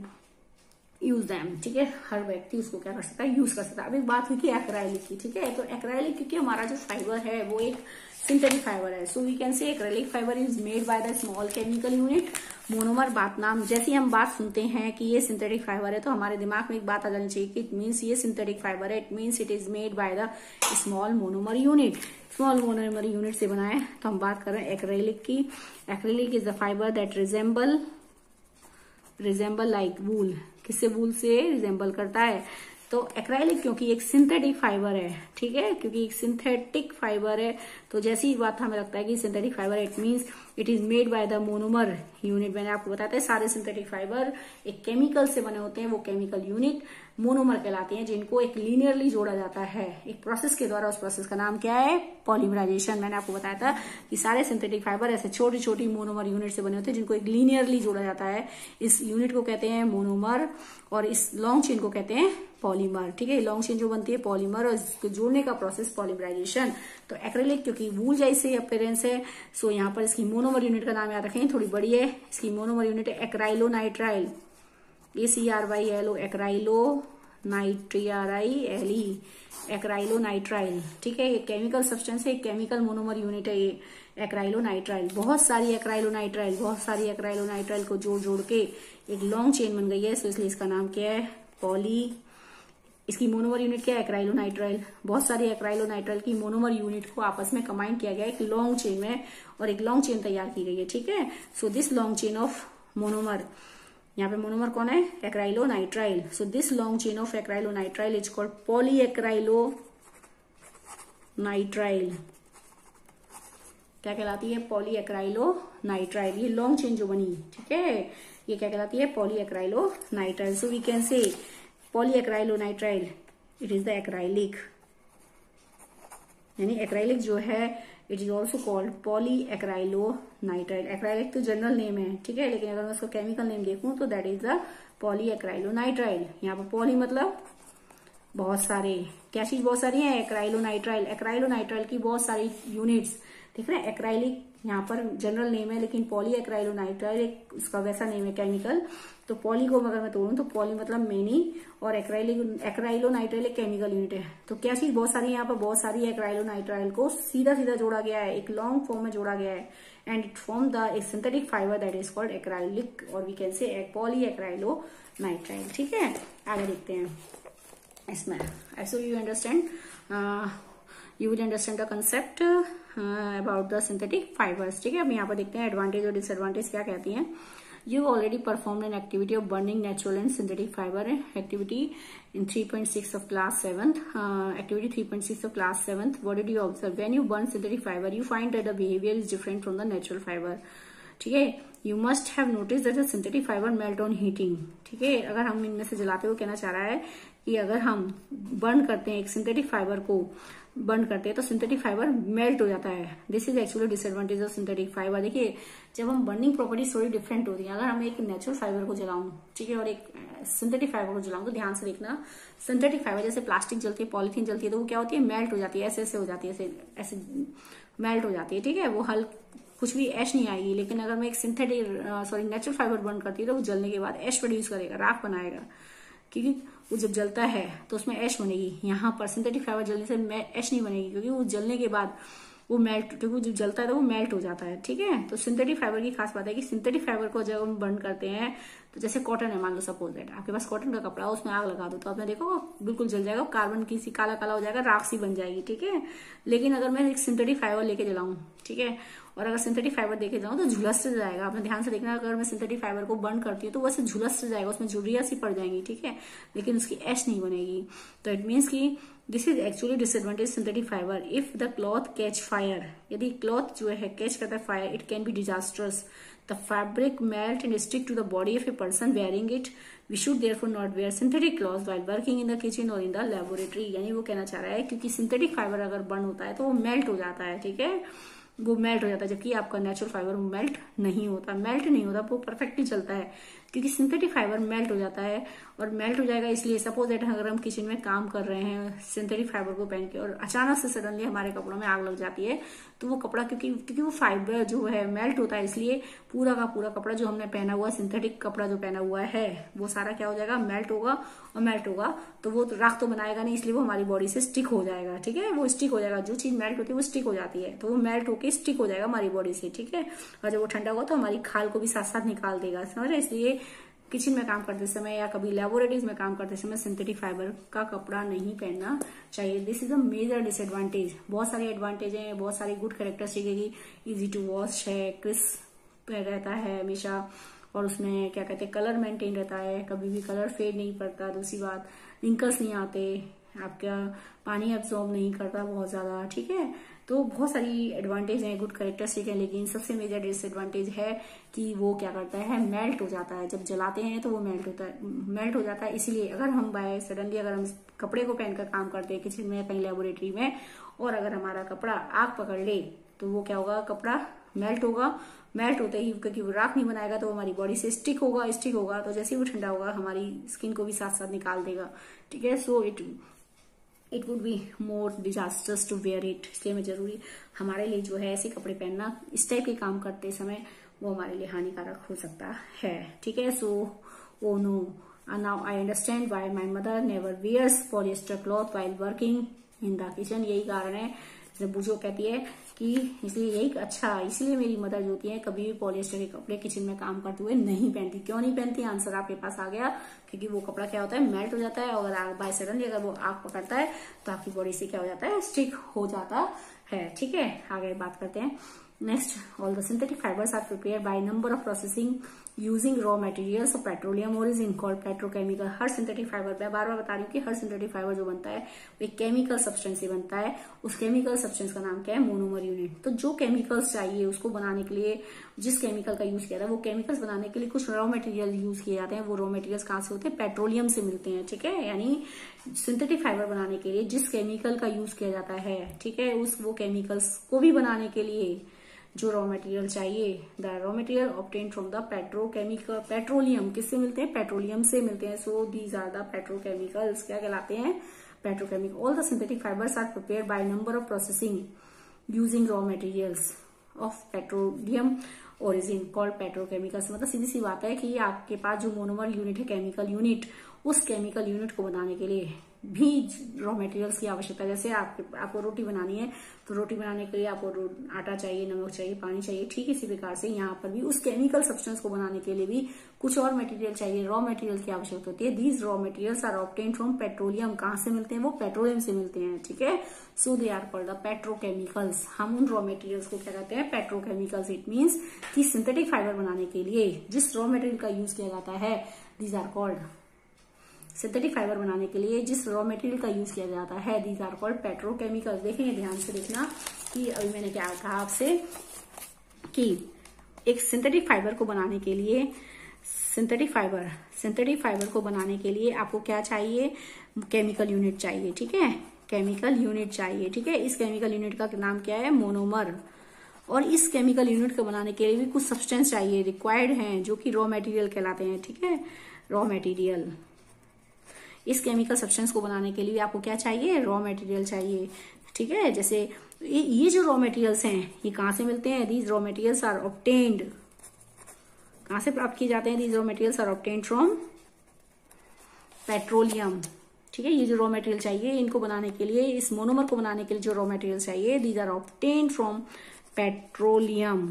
use them, ठीक है, हर व्यक्ति उसको क्या कर सकता है, यूज कर सकता है। अब एक बात हुई कि एक्राइलिक की, ठीक है, तो एक्राइलिक क्योंकि हमारा जो फाइबर है वो एक सिंथेटिक फाइबर है, so we can say acrylic fibre is made by the small chemical unit monomer. बात नाम, जैसे हम बात सुनते हैं कि ये सिंथेटिक फाइबर है तो हमारे दिमाग में एक बात आ जानी चाहिए कि इट मीन्स ये सिंथेटिक फाइबर है, it means it is made by the small monomer unit. Small monomer unit से बना है, तो हम बात कर रहे हैं एक्रेलिक की। Acrylic is the fibre that resemble resemble like wool, किससे, वूल से रिजेंबल करता है। तो एक्राइलिक क्योंकि एक सिंथेटिक फाइबर है, ठीक है, क्योंकि एक सिंथेटिक फाइबर है, तो जैसी बात हमें लगता है कि synthetic fibre, it means it is made by the monomer unit. मैंने आपको बताया था सारे सिंथेटिक फाइबर एक केमिकल से बने होते हैं, वो केमिकल यूनिट मोनोमर कहलाते हैं, जिनको एक लीनियरली जोड़ा जाता है एक प्रोसेस के द्वारा। उस प्रोसेस का नाम क्या है, पॉलीमराइजेशन। मैंने आपको बताया था कि सारे सिंथेटिक फाइबर ऐसे छोटी छोटी मोनोमर यूनिट से बने होते हैं जिनको एक लीनियरली जोड़ा जाता है। इस यूनिट को कहते हैं मोनोमर और इस लॉन्ग चेन को कहते हैं पॉलीमर, ठीक है, लॉन्ग चेन जो बनती है पॉलीमर और इसको जोड़ने का प्रोसेस पॉलीमराइजेशन। तो एक्रेलिक क्योंकि वूल जैसे अपीयरेंस है, सो यहाँ पर इसकी मोनोमर यूनिट का नाम याद रखें, थोड़ी बड़ी है, इसकी मोनोमर यूनिट है acrylonitrile, A C R Y L O, acrylo nitri R I L E, acrylo nitrile, ठीक है, ये केमिकल सब्सटेंस है, केमिकल मोनोमर यूनिट है ये एक्राइलो नाइट्राइल। बहुत सारी एक्राइलो नाइट्राइल बहुत सारी एक्राइलो नाइट्राइल को जोड़ जोड़ के एक लॉन्ग चेन बन गई है, सो इसलिए इसका नाम क्या है, पॉली। इसकी मोनोमर यूनिट क्या है, एक्राइलो नाइट्राइल। बहुत सारी एक्राइलो नाइट्राइल की मोनोमर यूनिट को आपस में कंबाइन किया गया एक लॉन्ग चेन में और एक लॉन्ग चेन तैयार की गई है, ठीक है। So this long chain of monomer, यहाँ पे मोनोमर कौन है, acrylo nitrile. So this long chain of acrylonitrile is called poly acrylo nitrile. क्या कहलाती है, पॉली एक्राइलो नाइट्राइल। ये लॉन्ग चेन जो बनी, ठीक है, ये क्या कहलाती है, poly acrylo nitrile. So we can say polyacrylonitrile, it is the acrylic, यानी एक्राइलिक जो है it is also called poly acrylo nitrile. Acrylic तो जनरल नेम है, ठीक है, लेकिन अगर मैं उसका केमिकल नेम देखूं तो that is the polyacrylonitrile. यहाँ पर पॉली मतलब बहुत सारे, क्या चीज बहुत सारी है, एक्राइलो नाइट्राइल। एक्राइलो नाइट्राइल की बहुत सारी यूनिट्स देख रहे हैं। एक्राइलिक यहाँ पर जनरल नेम है, लेकिन पॉली एक्राइलो नाइट्राइल एक उसका वैसा नेम है केमिकल। तो पॉली को अगर मैं तोड़ूं तो पॉली मतलब मेनी और एक्राइलिक एक्राइलो नाइट्राइल एक केमिकल यूनिट है। तो क्या चीज बहुत सारी है, यहाँ पर बहुत सारी एक्राइलो नाइट्राइल को सीधा सीधा जोड़ा गया है, एक लॉन्ग फॉर्म में जोड़ा गया है, and it form the synthetic fibre that is called acrylic, और we can say poly acrylo nitrile, ठीक है। आगे देखते हैं इसमें, ऐसे you understand you will understand the concept about the synthetic fibres. ठीक है, अब यहाँ पर देखते हैं एडवांटेज और डिसएडवांटेज क्या कहती हैं। You already performed an activity of burning natural and synthetic fiber activity in three point six of class seventh. Uh, activity three point six of class seventh. What did you observe? When you burn synthetic fiber, you find that the behavior is different from the natural fiber. ठीक है, you must have noticed that the synthetic fiber melt on heating. ठीक है, अगर हम इनमें से जलाते हुए कहना चाह रहा है कि अगर हम बर्न करते हैं एक सिंथेटिक फाइबर को बर्न करते हैं तो सिंथेटिक फाइबर मेल्ट हो जाता है। This is actually disadvantage of synthetic fibre. देखिए, जब हम बर्निंग प्रॉपर्टीज थोड़ी डिफरेंट होती है, अगर हम एक नेचुरल फाइबर को जलाऊं, ठीक है, और एक सिंथेटिक फाइबर को जलाऊं, तो ध्यान से देखना, सिंथेटिक फाइबर जैसे प्लास्टिक जलती है, पॉलीथीन जलती है, तो वो क्या होती है, मेल्ट हो जाती है, ऐसे ऐसे हो जाती है, ऐसे ऐसे मेल्ट हो जाती है। ठीक है, वो हल कुछ भी ऐश नहीं आएगी। लेकिन अगर मैं एक synthetic sorry natural fibre burn करती है तो वो जलने के बाद ऐश प्रोड्यूस करेगा, राख बनाएगा, क्योंकि वो जब जलता है तो उसमें ऐश बनेगी। यहाँ पर सिंथेटिक फाइबर जलने से ऐश नहीं बनेगी, क्योंकि वो जलने के बाद वो मेल्ट, क्योंकि वो जब जलता है तो वो मेल्ट हो जाता है। ठीक है, तो सिंथेटिक फाइबर की खास बात है कि सिंथेटिक फाइबर को जब हम बर्न करते हैं तो जैसे कॉटन है, मान लो सपोज दैट आपके पास कॉटन का कपड़ा, उसमें आग लगा दो तो आपने देखो बिल्कुल जल जाएगा, कार्बन किसी काला काला हो जाएगा, राख सी बन जाएगी। ठीक है, लेकिन अगर मैं एक सिंथेटिक फाइबर लेके जलाऊं, ठीक है, और अगर सिंथेटिक फाइबर देखे जाऊं तो झुलस से जाएगा। आपने ध्यान से देखना, अगर मैं सिंथेटिक फाइबर को बर्न करती हूँ तो वैसे झुलस से जाएगा, उसमें झुर्रियां सी पड़ जाएंगी। ठीक है, लेकिन उसकी ऐश नहीं बनेगी। तो इट मीन्स की this is actually disadvantage synthetic fibre. If the cloth catch fire, यदि क्लॉथ जो है कैच करता है fire, it can be disasters. The fabric melt and stick to the body of a person wearing it. We should therefore not wear synthetic cloth while working in the kitchen और in the laboratory. यानी वो कहना चाह रहा है क्योंकि synthetic fibre अगर burn होता है तो वो मेल्ट हो जाता है। ठीक है, वो मेल्ट हो जाता है, जबकि आपका नेचुरल फाइबर मेल्ट नहीं होता। मेल्ट नहीं होता, वो परफेक्टली चलता है, क्योंकि सिंथेटिक फाइबर मेल्ट हो जाता है। और मेल्ट हो जाएगा इसलिए, सपोज दैट अगर हम किचन में काम कर रहे हैं सिंथेटिक फाइबर को पहन के और अचानक से सडनली हमारे कपड़ों में आग लग जाती है, तो वो कपड़ा क्योंकि क्योंकि वो फाइबर जो है मेल्ट होता है, इसलिए पूरा का पूरा कपड़ा जो हमने पहना हुआ सिंथेटिक कपड़ा जो पहना हुआ है वो सारा क्या हो जाएगा, मेल्ट होगा। और मेल्ट होगा तो वो राख तो बनाएगा नहीं, इसलिए वो हमारी बॉडी से स्टिक हो जाएगा। ठीक है, वो स्टिक हो जाएगा, जो चीज मेल्ट होती है वो स्टिक हो जाती है, तो वो मेल्ट होकर स्टिक हो जाएगा हमारी बॉडी से। ठीक है, और जब वो ठंडा होगा तो हमारी खाल को भी साथ साथ निकाल देगा, समझ रहे। इसलिए किचन में काम करते समय या कभी लेबोरेटरीज में काम करते समय सिंथेटिक फाइबर का कपड़ा नहीं पहनना चाहिए। This is a major disadvantage. बहुत सारे एडवांटेज हैं, बहुत सारी गुड कैरेक्टरिस्टिक है कि इजी टू वॉश है, क्रिस्प रहता है हमेशा, और उसमें क्या कहते हैं कलर मेंटेन रहता है, कभी भी कलर फेड नहीं पड़ता। दूसरी बात, रिंकल्स नहीं आते, आपका पानी एब्जॉर्ब नहीं करता बहुत ज्यादा। ठीक है, तो बहुत सारी एडवांटेज है, गुड कैरेक्टरिस्टिक है, लेकिन सबसे मेजर डिसएडवांटेज है कि वो क्या करता है, मेल्ट हो जाता है। जब जलाते हैं तो वो मेल्ट होता है, मेल्ट हो जाता है। इसलिए अगर हम बाय सडनली अगर हम कपड़े को पहनकर काम करते हैं किचन में, कहीं लेबोरेटरी में, और अगर हमारा कपड़ा आग पकड़ ले तो वो क्या होगा, कपड़ा मेल्ट होगा। मेल्ट होते ही क्योंकि वो राख नहीं बनाएगा तो हमारी बॉडी से स्टिक होगा, स्टिक होगा तो जैसे ही वो ठंडा होगा हमारी स्किन को भी साथ साथ निकाल देगा। ठीक है, so it it would be more disasters to wear it. इसलिए हमें जरूरी हमारे लिए जो है ऐसे कपड़े पहनना इस टाइप के काम करते समय वो हमारे लिए हानिकारक हो सकता है। ठीक है, so oh no, now I understand why my mother never wears polyester cloth while working in the kitchen. यही कारण है, जब बुझो कहती है कि इसलिए यही अच्छा इसलिए मेरी मदर जो होती है कभी भी पॉलिएस्टर के कपड़े किचन में काम करते हुए नहीं पहनती। क्यों नहीं पहनती, आंसर आपके पास आ गया, क्योंकि वो कपड़ा क्या होता है, मेल्ट हो जाता है, और अगर बाय सडनली अगर वो आग पकड़ता है तो आपकी बॉडी से क्या हो जाता है, स्टिक हो जाता है। ठीक है, आगे बात करते हैं। Next, all the synthetic fibres are prepared by number of processing using raw materials of petroleum origin called petrochemical. हर सिंथेटिक फाइबर, मैं बार बार बता रही हूँ कि हर सिंथेटिक फाइबर जो बनता है वो एक केमिकल सब्सटेंस से बनता है। उस केमिकल सब्सटेंस का नाम क्या है, मोनोमर यूनिट। तो जो केमिकल्स चाहिए उसको बनाने के लिए, जिस केमिकल का यूज किया था वो केमिकल्स बनाने के लिए कुछ रॉ मटेरियल यूज किए जाते हैं। वो रॉ मटेरियल्स कहाँ से होते हैं, पेट्रोलियम से मिलते हैं। ठीक है, यानी सिंथेटिक फाइबर बनाने के लिए जिस केमिकल का यूज किया जाता है, ठीक है, उस वो केमिकल्स को भी बनाने के लिए जो रॉ मटेरियल चाहिए, the raw material obtained from the petrochemical, petroleum किससे मिलते हैं, पेट्रोलियम से मिलते हैं। So these are the petrochemicals, क्या कहलाते हैं, petrochemical. All the synthetic fibres are prepared by number of processing using raw materials of petroleum origin called petrochemicals. मतलब सीधी सी बात है कि आपके पास जो मोनोमर यूनिट है, केमिकल यूनिट, उस केमिकल यूनिट को बनाने के लिए भी रॉ मटेरियल्स की आवश्यकता है। जैसे आप, आपको रोटी बनानी है तो रोटी बनाने के लिए आपको आटा चाहिए, नमक चाहिए, पानी चाहिए, ठीक इसी प्रकार से यहाँ पर भी उस केमिकल सब्सटेंस को बनाने के लिए भी कुछ और मटेरियल चाहिए, रॉ मटेरियल की आवश्यकता होती है। These raw materials are obtain from petroleum. कहाँ से मिलते हैं? वो पेट्रोलियम से मिलते हैं, ठीक है। So they are called the petrochemicals. हम उन रॉ मटेरियल्स को क्या कहते हैं? पेट्रोकेमिकल्स। इट मीन्स कि सिंथेटिक फाइबर बनाने के लिए जिस रॉ मटेरियल का यूज किया जाता है, these are called synthetic fibre बनाने के लिए जिस रॉ मटेरियल का यूज किया जाता है, दीज आर कॉल्ड पेट्रोकेमिकल्स। देखेंगे ध्यान से देखना कि अभी मैंने क्या कहा आपसे कि एक सिंथेटिक फाइबर को बनाने के लिए सिंथेटिक फाइबर सिंथेटिक फाइबर को बनाने के लिए आपको क्या चाहिए? केमिकल यूनिट चाहिए, ठीक है। केमिकल यूनिट चाहिए, ठीक है। इस केमिकल यूनिट का नाम क्या है? मोनोमर। और इस केमिकल यूनिट को बनाने के लिए भी कुछ सब्सटेंस चाहिए, रिक्वायर्ड हैं, जो कि रॉ मटेरियल कहलाते हैं, ठीक है। Raw material. इस केमिकल सब्सटेंस को बनाने के लिए आपको क्या चाहिए? रॉ मटेरियल चाहिए, ठीक है। जैसे ये, ये जो रॉ मटेरियल्स हैं ये कहाँ से मिलते हैं? These raw materials are obtained. कहाँ से प्राप्त किए जाते हैं? These raw materials are obtained from petroleum, ठीक है। ये जो रॉ मटेरियल चाहिए इनको बनाने के लिए, इस मोनोमर को बनाने के लिए जो रॉ मटेरियल चाहिए, these are obtained from petroleum.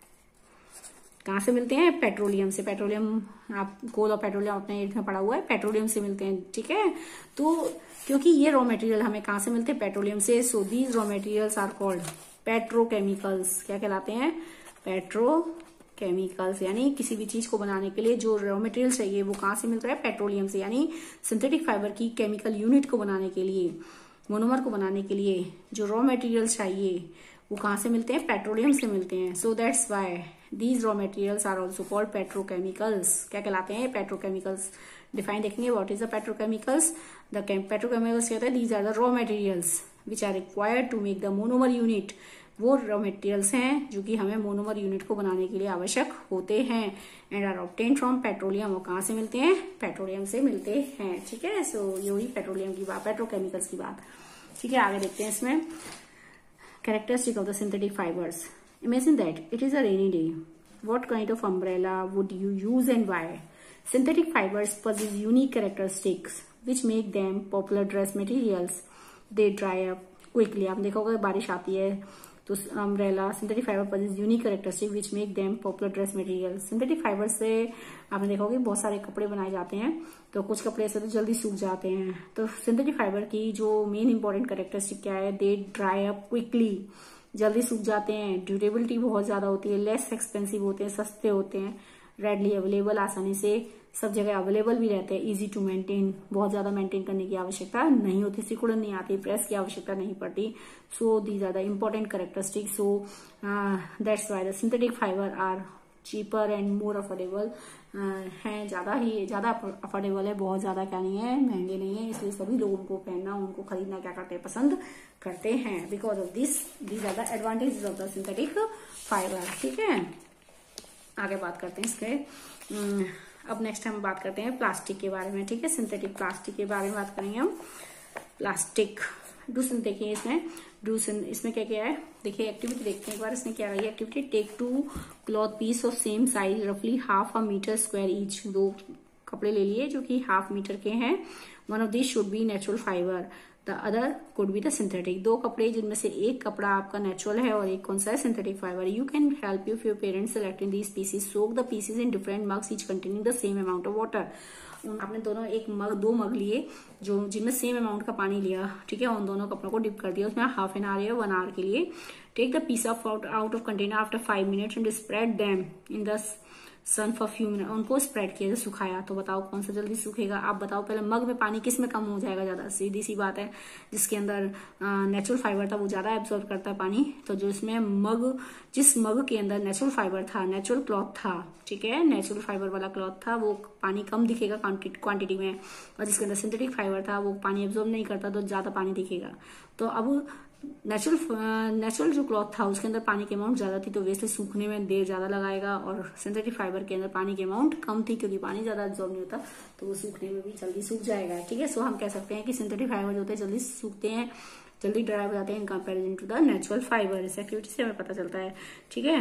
कहाँ से मिलते हैं? पेट्रोलियम से। पेट्रोलियम, आप कोल और पेट्रोलियम अपने एरिया में पड़ा हुआ है, पेट्रोलियम से मिलते हैं, ठीक है। तो क्योंकि ये रॉ मटेरियल हमें कहाँ से मिलते हैं? पेट्रोलियम से। So these raw materials are called petrochemicals. क्या कहलाते हैं? पेट्रोकेमिकल्स। यानी किसी भी चीज को बनाने के लिए जो रॉ मटेरियल चाहिए वो कहाँ से मिलता है? पेट्रोलियम से। यानी सिंथेटिक फाइबर की केमिकल यूनिट को बनाने के लिए, मोनोमर को बनाने के लिए जो रॉ मटेरियल चाहिए वो कहाँ से मिलते हैं? पेट्रोलियम से मिलते हैं। So that's why these raw materials are also called petrochemicals. क्या कहलाते हैं? पेट्रोकेमिकल्स। डिफाइन देखेंगे, what is the petrochemicals? The petrochemicals कहते हैं these are the raw materials which are required to make the monomer unit. वो raw materials हैं जो कि हमें मोनोमर यूनिट को बनाने के लिए आवश्यक होते हैं, and are obtain from petroleum. और कहाँ से मिलते हैं? पेट्रोलियम से मिलते हैं, ठीक है। सो ये हुई पेट्रोलियम की बात, पेट्रोकेमिकल्स की बात, ठीक है। आगे देखते हैं इसमें characteristic of the synthetic fibers. Imagine that it is a rainy day. What kind of umbrella would you use and why? Synthetic fibers possess unique characteristics which make them popular dress materials. They dry up quickly. आपने देखा होगा बारिश आती है तो umbrella, synthetic fibre possess unique characteristics which make them popular dress materials. Synthetic fibre से आपने देखा होगा बहुत सारे कपड़े बनाए जाते हैं, तो कुछ कपड़े ऐसे तो जल्दी सूख जाते हैं। तो सिंथेटिक फाइबर की जो मेन इंपॉर्टेंट कैरेक्टरिस्टिक क्या है? दे ड्राई अप क्विकली, जल्दी सूख जाते हैं, ड्यूरेबिलिटी बहुत ज्यादा होती है, लेस एक्सपेंसिव होते हैं, सस्ते होते हैं, रेडली अवेलेबल, आसानी से सब जगह अवेलेबल भी रहते हैं, इजी टू मेंटेन, बहुत ज्यादा मेंटेन करने की आवश्यकता नहीं होती, सिकुड़न नहीं आती, प्रेस की आवश्यकता नहीं पड़ती। So these are the important characteristic. So that's why the synthetic fibre are cheaper and more affordable, हैं, ज्यादा ही ज्यादा अफोर्डेबल है, बहुत ज्यादा क्या नहीं है, महंगे नहीं है, इसलिए सभी लोग उनको पहनना, उनको खरीदना क्या करते हैं? पसंद करते हैं। Because of this these are the advantages of the synthetic fibre, ठीक है। आगे बात करते हैं इसके, अब नेक्स्ट हम बात करते हैं प्लास्टिक के बारे में, ठीक है। सिंथेटिक प्लास्टिक के बारे में बात करेंगे हम। प्लास्टिक डूसन देखिए, इसमें डूसन इसमें क्या क्या है देखिए, एक्टिविटी देखते हैं एक बार, इसने क्या है activity. Take two cloth piece of same size रफली half a metre square each. दो कपड़े ले लिए जो कि हाफ मीटर के हैं। One of this should be natural fibre, the other could be the synthetic. दो कपड़े जिनमें से एक कपड़ा आपका नेचुरल है और एक कौन सा है? Synthetic fibre. You can help you your parents selecting these pieces. Soak the pieces in different mugs each containing the same amount of water. आपने दोनों एक मग दो मग लिए जो जिनमें सेम अमाउंट का पानी लिया, ठीक है। उन दोनों कपड़ों को डिप कर दिया उसमें हाफ एन आवर या वन आवर के लिए। Take the piece of out out of container after five minutes and spread them in the sun for few minute. उनको स्प्रेड किया, सुखाया। तो बताओ कौन सा जल्दी सूखेगा? आप बताओ पहले। मग में पानी किस में कम हो जाएगा ज्यादा? सीधी सी बात है, जिसके अंदर नेचुरल फाइबर था वो ज्यादा एब्जॉर्ब करता है पानी। तो जो इसमें मग, जिस मग के अंदर नेचुरल फाइबर था, नेचुरल क्लॉथ था, ठीक है, नेचुरल फाइबर वाला क्लॉथ था, वो पानी कम दिखेगा क्वांटिटी में। और जिसके अंदर सिंथेटिक फाइबर था वो पानी एब्जॉर्ब नहीं करता तो ज्यादा पानी दिखेगा। तो अब नेचुरल नेचुरल जो क्लॉथ था उसके अंदर पानी की अमाउंट ज्यादा थी, तो वैसे सूखने में देर ज्यादा लगाएगा। और सिंथेटिक फाइबर के अंदर पानी की अमाउंट कम थी, क्योंकि पानी ज्यादा एब्जॉर्ब नहीं होता, तो वो सूखने में भी जल्दी सूख जाएगा, ठीक है। सो हम कह सकते हैं कि सिंथेटिक फाइबर जो होते हैं जल्दी सूखते हैं, जल्दी ड्राई हो जाते हैं in comparison to the natural fibre. इस एक्टिविटी से हमें पता चलता है, ठीक है।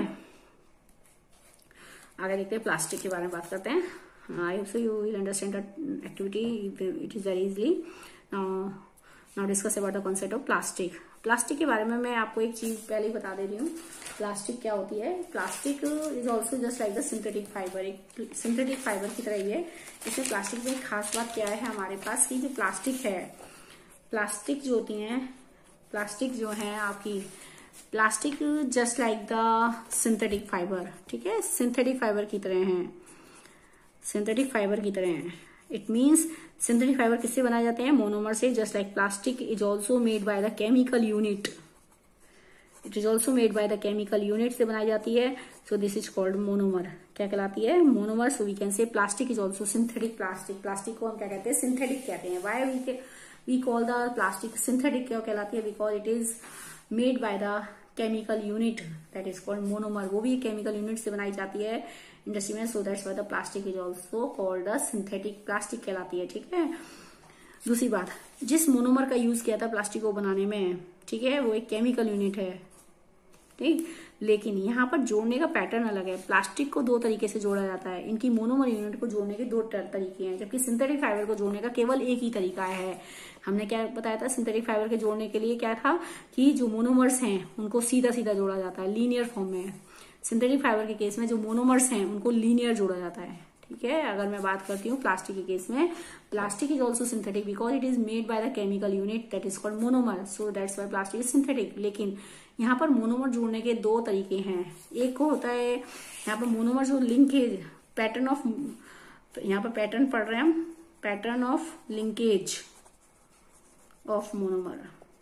आगे देखते हैं प्लास्टिक के बारे में बात करते हैं। I hope so you will understand the activity, it is very easily. Now discuss about the concept of plastic. Plastic के बारे में मैं आपको एक चीज पहले ही बता दे रही हूँ। प्लास्टिक क्या होती है? Plastic is also just like the synthetic fibre, एक सिंथेटिक फाइबर की तरह ही है। इसमें प्लास्टिक में खास बात क्या है हमारे पास की जो प्लास्टिक है, प्लास्टिक जो होती है, प्लास्टिक जो है आपकी, plastic just like the synthetic fibre, ठीक है, सिंथेटिक फाइबर की तरह है, सिंथेटिक फाइबर की तरह है। इट मीन्स सिंथेटिक फाइबर किससे बनाए जाते हैं? मोनोमर से। Just like plastic is also made by the chemical unit, it is also made by the chemical unit से बनाई जाती है। So this is called monomer. क्या कहलाती है? Monomer. So we can say plastic is also synthetic plastic. Plastic को हम क्या कहते हैं? सिंथेटिक कहते हैं। Why we we call the plastic synthetic क्यों कहलाती है? Because it is made by the chemical unit that is called monomer. वो भी केमिकल यूनिट से बनाई जाती है इंडस्ट्री में। So that's why the plastic is also called the synthetic plastic कहलाती है, ठीक है। दूसरी बात, जिस मोनोमर का यूज किया था प्लास्टिक को बनाने में, ठीक है, वो एक केमिकल यूनिट है, ठीक। लेकिन यहाँ पर जोड़ने का पैटर्न अलग है। प्लास्टिक को दो तरीके से जोड़ा जाता है, इनकी मोनोमर यूनिट को जोड़ने के दो तरीके हैं, जबकि सिंथेटिक फाइबर को जोड़ने का केवल एक ही तरीका है। हमने क्या बताया था? सिंथेटिक फाइबर के जोड़ने के लिए क्या था कि जो मोनोमर्स हैं उनको सीधा सीधा जोड़ा जाता है, लीनियर फॉर्म में। सिंथेटिक फाइबर के केस में जो मोनोमर्स हैं उनको लीनियर जोड़ा जाता है, ठीक है। अगर मैं बात करती हूँ प्लास्टिक के केस में, plastic is also synthetic because it is made by the chemical unit that is called monomer. So that's why plastic is synthetic. लेकिन यहाँ पर मोनोमर जोड़ने के दो तरीके हैं। एक को होता है यहाँ पर मोनोमर जो लिंकेज पैटर्न ऑफ, यहाँ पर पैटर्न पढ़ रहे हैं हम, pattern of linkage of monomer.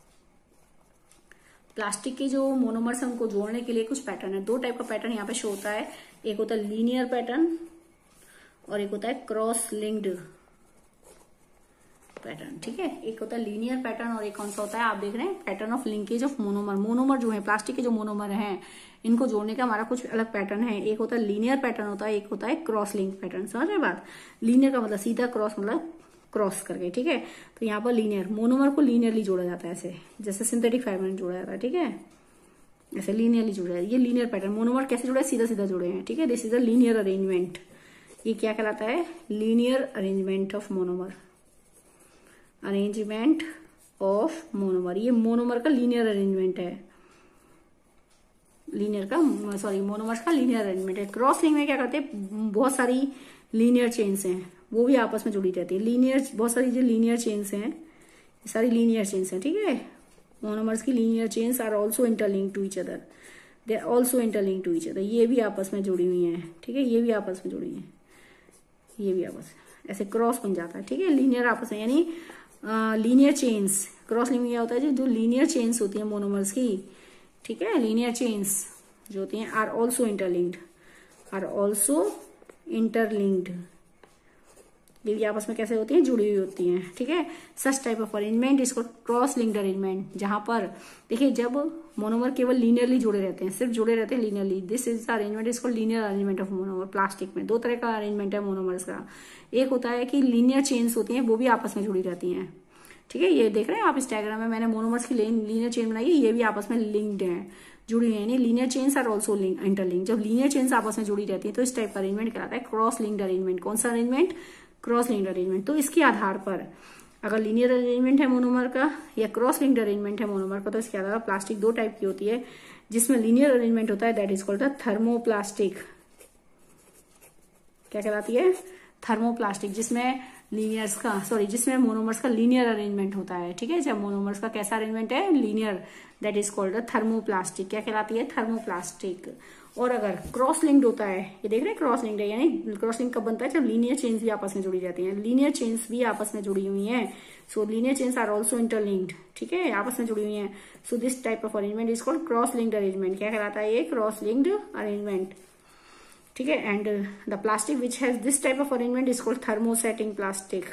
Plastic के जो मोनोमर्स हैं उनको जोड़ने के लिए कुछ पैटर्न है। दो टाइप का पैटर्न यहाँ पे शो होता है। एक होता है लीनियर पैटर्न और एक होता है क्रॉस लिंक्ड पैटर्न, ठीक है। एक होता है लीनियर पैटर्न और एक कौन सा होता है? आप देख रहे हैं pattern of linkage of monomer. Monomer जो है प्लास्टिक के जो मोनोमर हैं इनको जोड़ने का हमारा कुछ अलग पैटर्न है। एक होता है लीनियर पैटर्न होता है, एक होता है क्रॉस लिंक पैटर्न। समझ रहे बात? लीनियर का मतलब सीधा, क्रॉस मतलब क्रॉस करके, ठीक है। तो यहाँ पर लीनियर, मोनोमर को लीनियरली जोड़ा जाता है, ऐसे जैसे सिंथेटिक फाइबर में जोड़ा जाता है, ठीक है, ऐसे लीनियरली जोड़ा है। ये लीनियर पैटर्न। मोनोमर कैसे जुड़े? सीधा सीधा जुड़े हैं, ठीक है। This is a linear arrangement. ये क्या कहलाता है? Linear arrangement of monomer, arrangement of monomer. ये मोनोमर का लीनियर अरेंजमेंट है, लीनियर का, सॉरी मोनोमर्स का लीनियर अरेंजमेंट है। क्रॉस लिंक में क्या करते हैं? बहुत सारी लीनियर चेन्स हैं, वो भी आपस में जुड़ी रहती है। लीनियर, बहुत सारी जो लीनियर चेन्स हैं, ये सारी लीनियर चेन्स हैं, ठीक है। मोनोमर्स की linear chains are also interlink to each other, they are also interlink to each other. ये भी आपस में जुड़ी हुई हैं, ठीक है, ये भी आपस में जुड़ी हैं, ये भी आपस में ऐसे क्रॉस बन जाता है, ठीक है। लीनियर आपस में, यानी लीनियर चेन्स। क्रॉस लिंक में क्या होता है? जो लीनियर चेन्स होती है मोनोमर्स की, ठीक है, लीनियर चेन्स जो होती हैं are also interlinked, are also interlinked. ये भी आपस में कैसे होती हैं? जुड़ी हुई होती हैं, ठीक है। सच टाइप ऑफ अरेंजमेंट इसको क्रॉस लिंक्ड अरेंजमेंट, जहां पर देखिए जब मोनोमर केवल लीनियरली जुड़े रहते हैं, सिर्फ जुड़े रहते हैं linearly, this is the arrangement इसको linear arrangement of monomer. Plastic में दो तरह का अरेंजमेंट है मोनोमर्स का। एक होता है कि लीनियर चेन्स होती हैं, वो भी आपस में जुड़ी रहती हैं, ठीक है। ये देख रहे हैं आप इस डायग्राम में, मैंने मोनोमर्स की लीनियर चेन बनाई है, ये भी आपस में लिंक्ड है, जुड़ी हुई है, यानी linear chains are also interlink. जब लीनियर चेन्स आपस में जुड़ी रहती है तो इस टाइप का अरेंजमेंट कहलाता है क्रॉस लिंक्ड अरेंजमेंट। कौन सा अरेंजमेंट? Cross linked arrangement. तो इसके आधार पर अगर लीनियर अरेंजमेंट है मोनोमर का या क्रॉस लिंक्ड अरेंजमेंट है मोनोमर का, तो इसके आधार पर प्लास्टिक दो टाइप की होती है। जिसमें लीनियर अरेंजमेंट होता है दैट इज कॉल्ड थर्मोप्लास्टिक। क्या कहलाती है? थर्मोप्लास्टिक। जिसमें लीनियर्स का, सॉरी जिसमें मोनोमर्स का लीनियर अरेंजमेंट होता है, ठीक है। जब मोनोमर्स का कैसा अरेंजमेंट है? Linear, that is called thermoplastic. क्या कहलाती है? थर्मोप्लास्टिक। और अगर क्रॉस लिंक्ड होता है, ये देख रहे हैं क्रॉस लिंक्ड है, यानी क्रॉस लिंक कब बनता है? जब लीनियर चेन्स भी आपस में जुड़ी रहती हैं। लीनियर चेन्स भी आपस में जुड़ी हुई हैं, so linear chains are also interlinked, ठीक है, आपस में जुड़ी हुई हैं। So this type of arrangement is called cross linked arrangement. क्या कहलाता है? ये क्रॉस लिंक्ड अरेंजमेंट, ठीक है। And the plastic which has this type of arrangement is called thermosetting plastic.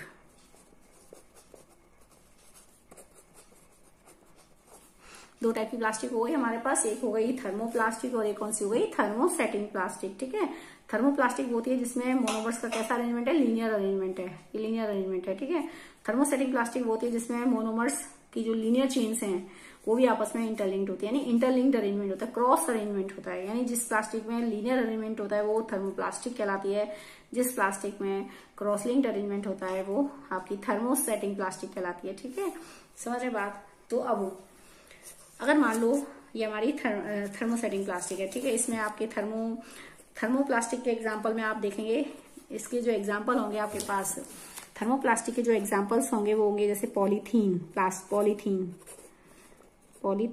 दो टाइप की प्लास्टिक हो गई हमारे पास, एक हो गई थर्मोप्लास्टिक और एक कौन सी हो गई? थर्मोसेटिंग प्लास्टिक, ठीक है। थर्मोप्लास्टिक होती है जिसमें मोनोमर्स का कैसा अरेंजमेंट है? लीनियर अरेंजमेंट है, ये लीनियर अरेंजमेंट है, ठीक है। थर्मोसेटिंग प्लास्टिक होती है जिसमें मोनोमर्स की जो लीनियर चेन्स हैं वो भी आपस में इंटरलिंक्ड होती है, यानी इंटरलिंक्ड अरेंजमेंट होता है, क्रॉस अरेंजमेंट होता है। यानी जिस प्लास्टिक में लीनियर अरेंजमेंट होता है वो थर्मोप्लास्टिक कहलाती है, जिस प्लास्टिक में क्रॉस लिंक्ड अरेंजमेंट होता है वो आपकी थर्मोसेटिंग प्लास्टिक कहलाती है। ठीक है, समझ रहे बात। तो अब अगर मान लो ये हमारी थर, थर्मोसेटिंग प्लास्टिक है, ठीक है, इसमें आपके थर्मो थर्मोप्लास्टिक के एग्जाम्पल में आप देखेंगे, इसके जो एग्जाम्पल होंगे आपके पास थर्मोप्लास्टिक के जो एग्जाम्पल्स होंगे वो होंगे जैसे polythene, plast polythene polythene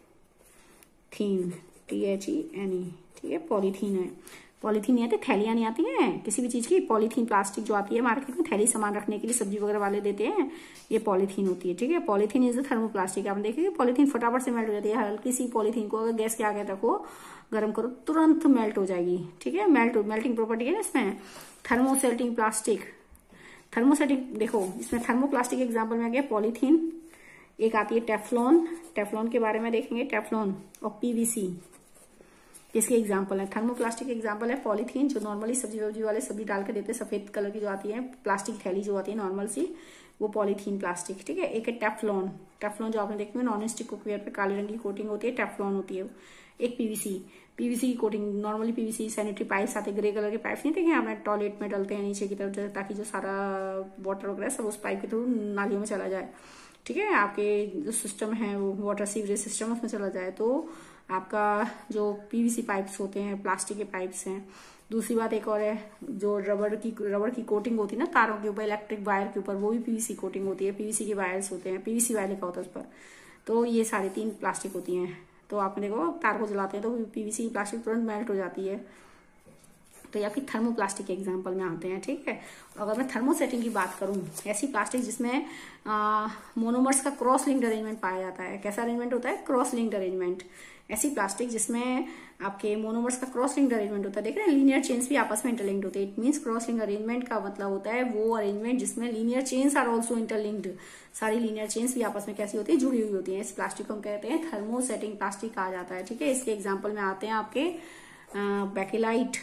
T H E N E, ठीक है, पॉलीथीन है। पॉलीथीन नहीं आती, थैलियां नहीं आती हैं किसी भी चीज की, पॉलीथीन प्लास्टिक जो आती है मार्केट में, थैली सामान रखने के लिए सब्जी वगैरह वाले देते हैं, ये पॉलीथीन होती है। ठीक है, पॉलीथीन इज द थर्मोप्लास्टिक। आप देखेंगे पॉलीथीन फटाफट से मेल्ट हो जाती है, हल्की सी पॉलीथीन को अगर गैस के आगे रखो, गर्म करो, तुरंत मेल्ट हो जाएगी। ठीक है, मेल्ट मेल्टिंग प्रॉपर्टी है ना इसमें। थर्मोसेटिंग प्लास्टिक, थर्मोसेटिंग देखो इसमें थर्मोप्लास्टिक एग्जाम्पल में आ गया पॉलीथीन, एक आती है टेफ्लॉन, टेफ्लॉन के बारे में देखेंगे, टेफ्लॉन और पीवीसी इसके एग्जाम्पल है। थर्मोप्लास्टिक एग्जाम्पल है पॉलीथीन, जो नॉर्मली सब्जी वब्जी वाले सब्जी डाल के देते हैं, सफेद कलर की जो आती है प्लास्टिक थैली जो आती है नॉर्मल सी, वो पॉलीथीन प्लास्टिक। ठीक है, एक है टेफ्लॉन, टेफ्लॉन जो आपने देखी है नॉन स्टिक कुकवेयर पे काले रंग की कोटिंग होती है, टेफ्लॉन होती है। एक पीवीसी, पीवीसी की coating, normally PVC sanitary pipes आते हैं, ग्रे कलर के पाइप्स नहीं देखे आपने, टॉयलेट में डलते हैं नीचे की तरफ, ताकि जो सारा वाटर वगैरह सब उस पाइप के थ्रू नालियों में चला जाए। ठीक है, आपके जो सिस्टम है वो वाटर सीवरेज सिस्टम उसमें चला जाए, तो आपका जो पीवीसी पाइप्स होते हैं प्लास्टिक के पाइप्स हैं। दूसरी बात एक और है, जो रबर की रबर की कोटिंग होती है ना तारों के ऊपर, इलेक्ट्रिक वायर के ऊपर, वो भी पीवीसी कोटिंग होती है, पीवीसी के वायर्स होते हैं, पीवीसी वायर लिखा होता है उस पर। तो ये सारी तीन प्लास्टिक होती हैं। तो आपने देखो तार को जलाते हैं तो पीवीसी प्लास्टिक तुरंत मेल्ट हो जाती है, तो ये आपकी थर्मोप्लास्टिक के एग्जाम्पल में आते हैं। ठीक है, अगर मैं थर्मोसेटिंग की बात करूं, ऐसी प्लास्टिक जिसमें मोनोमर्स का क्रॉस लिंक्ड अरेंजमेंट पाया जाता है। कैसा अरेंजमेंट होता है? Cross linked arrangement. ऐसी प्लास्टिक जिसमें आपके मोनोमर्स का क्रॉस लिंक्ड अरेंजमेंट होता है, देख रहे हैं लीनियर चेन्स भी आपस में इंटरलिंक्ड होते हैं। It means cross linked arrangement का मतलब होता है वो अरेंजमेंट जिसमें linear chains are also interlinked, सारी लीनियर चेन्स भी आपस में कैसी होती है? जुड़ी हुई होती है। इस प्लास्टिक को हम कहते हैं थर्मोसेटिंग प्लास्टिक कहा जाता है। ठीक है, इसके एग्जाम्पल में आते हैं आपके बेकेलाइट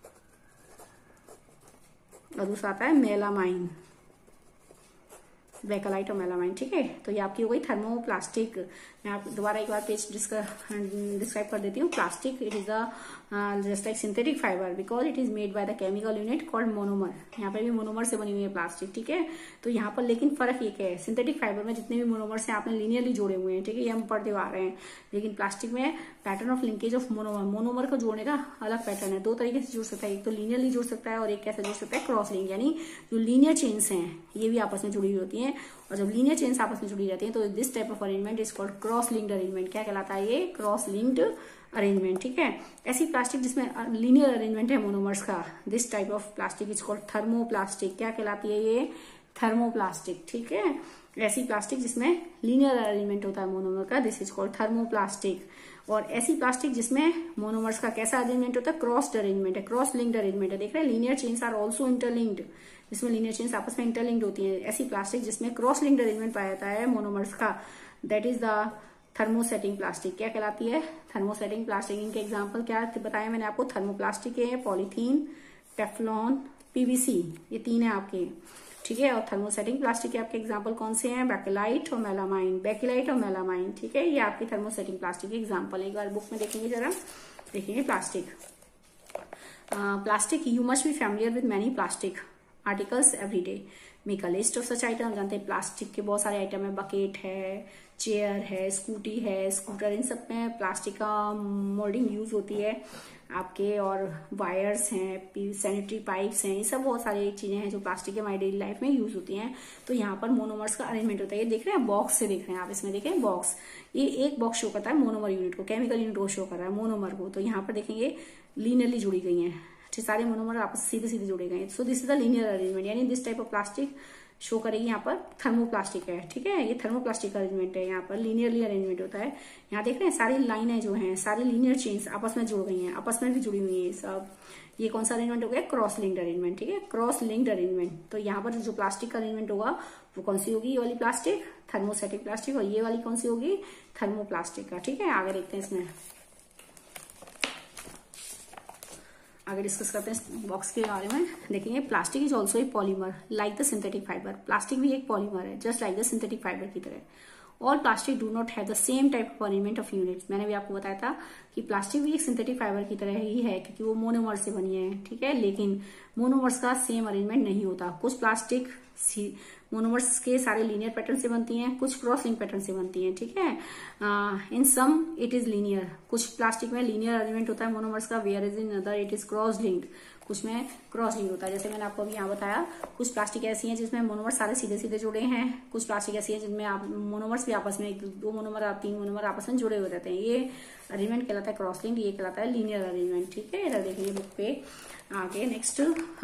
और दूसरा आता है मेलामाइन, बेकेलाइट और मेलामाइन। ठीक है, तो ये आपकी हो गई थर्मोप्लास्टिक। मैं आप दोबारा एक बार पेज डिस्क्राइब कर देती हूँ। Plastic it is the just like synthetic fibre because it is made by the chemical unit called monomer. यहाँ पर भी मोनोमर से बनी हुई है प्लास्टिक। ठीक है, तो यहाँ पर लेकिन फर्क ये क्या है, सिंथेटिक फाइबर में जितने भी मोनोमर्स हैं आपने लीनियरली जोड़े हुए हैं। ठीक है, ये हम पढ़ते आ रहे हैं, लेकिन प्लास्टिक में pattern of linkage of monomer, monomer को जोड़ने का अलग पैटर्न है। दो तरीके से जुड़ सकता है, एक तो लीनियरली जुड़ सकता है और एक कैसे जुड़ सकता है? क्रॉस लिंक, यानी जो लीनियर चेन्स हैं ये भी आपस में जुड़ी हुई होती हैं, और जब लीनियर चेन्स आपस में जुड़ी रहती हैं तो this type of arrangement is called cross linked arrangement. क्या कहलाता है ये? Cross linked arrangement. ठीक है, ऐसी प्लास्टिक जिसमें लीनियर अरेंजमेंट है मोनोमर्स का, this type of plastic is called thermoplastic. क्या कहलाती है ये? थर्मोप्लास्टिक। ठीक है, ऐसी प्लास्टिक जिसमें लीनियर अरेंजमेंट होता है मोनोमर का, दिस इज कॉल्ड थर्मोप्लास्टिक। और ऐसी प्लास्टिक जिसमें मोनोमर्स का कैसा अरेंजमेंट होता है? क्रॉस्ड अरेंजमेंट है, क्रॉस लिंक्ड अरेंजमेंट है। देख रहे हैं, linear chains are also interlinked, जिसमें लीनियर चेन्स आपस में इंटरलिंक्ड होती है। ऐसी प्लास्टिक जिसमें क्रॉस लिंक्ड अरेंजमेंट पाया जाता है मोनोमर्स का, that is the thermosetting plastic. क्या कहलाती है? Thermosetting plastic. इनके एग्जाम्पल क्या बताया मैंने आपको? थर्मोप्लास्टिक है, पॉलीथीन, टेफ्लॉन, पीवीसी, ये तीन है आपके। ठीक है, और थर्मोसेटिंग प्लास्टिक के आपके एग्जाम्पल कौन से हैं? बेकेलाइट और मेलामाइन, बेकेलाइट और मेलामाइन। ठीक है, ये आपकी थर्मोसेटिंग प्लास्टिक के एग्जाम्पल है। एक बार बुक में देखेंगे जरा, देखेंगे plastic. Plastic, you must be familiar with many plastic articles every day, make a list of such item. जानते हैं प्लास्टिक के बहुत सारे आइटम है, बकेट है, चेयर है, स्कूटी है, स्कूटर, इन सब में प्लास्टिक का मोल्डिंग यूज होती है आपके। और वायर्स हैं, सैनिटरी पाइप्स हैं, ये सब बहुत सारी चीजें हैं जो प्लास्टिक के हमारी डेली लाइफ में यूज होती हैं। तो यहाँ पर मोनोमर्स का अरेंजमेंट होता है। ये देख रहे हैं बॉक्स से, देख रहे हैं आप, इसमें देखें बॉक्स, ये एक बॉक्स शो करता है मोनोमर यूनिट को, केमिकल यूनिट को शो कर रहा है मोनोमर को। तो यहाँ पर देखेंगे लीनियरली जुड़ी गई है, सारे मोनोमर आपस सीधे सीधे जुड़े गए। So this is the linear arrangement, यानी this type of plastic show करेगी यहाँ पर थर्मोप्लास्टिक है। ठीक है, ये थर्मोप्लास्टिक अरेंजमेंट है, यहाँ पर लीनियरली अरेंजमेंट होता है। यहाँ देख रहे हैं सारी लाइनें जो हैं, सारी लीनियर चेन्स आपस में जुड़ गई हैं, आपस में भी जुड़ी हुई है सब। ये कौन सा अरेंजमेंट हो गया? Cross linked arrangement. ठीक है, क्रॉस लिंक्ड अरेंजमेंट। तो यहाँ पर जो प्लास्टिक का अरेंजमेंट होगा वो कौन सी होगी? ये वाली प्लास्टिक, थर्मोसेटिक प्लास्टिक, और ये वाली कौन सी होगी? थर्मोप्लास्टिक का। ठीक है, आगे देखते हैं, इसमें आगे डिस्कस करते हैं बॉक्स के बारे में। देखेंगे plastic is also a polymer like the synthetic fibre. Plastic भी एक पॉलीमर है, just like the synthetic fibre की तरह। All plastic do not have the same type of arrangement of units. मैंने भी आपको बताया था कि प्लास्टिक भी एक सिंथेटिक फाइबर की तरह ही है क्योंकि वो मोनोमर से बनी है, ठीक है, लेकिन मोनोमर्स का सेम अरेंजमेंट नहीं होता। कुछ प्लास्टिक मोनोमर्स के सारे लीनियर पैटर्न से बनती हैं, कुछ क्रॉस लिंक पैटर्न से बनती हैं, ठीक है। In some it is linear, कुछ प्लास्टिक में लीनियर अरेंजमेंट होता है मोनोमर्स का, where is in other it is cross linked, कुछ में क्रॉस लिंक होता है। जैसे मैंने आपको अभी यहाँ बताया, कुछ प्लास्टिक ऐसी हैं जिसमें मोनोमर्स सारे सीधे सीधे जुड़े हैं, कुछ प्लास्टिक ऐसी हैं जिनमें आप मोनोमर्स भी आपस में, दो मोनोमर तीन मोनोमर आपस में जुड़े हुए रहते हैं। ये अरेंजमेंट कहलाता है क्रॉस लिंक, ये कहलाता है लीनियर अरेंजमेंट, ठीक है। इधर देखिए बुक पे आगे नेक्स्ट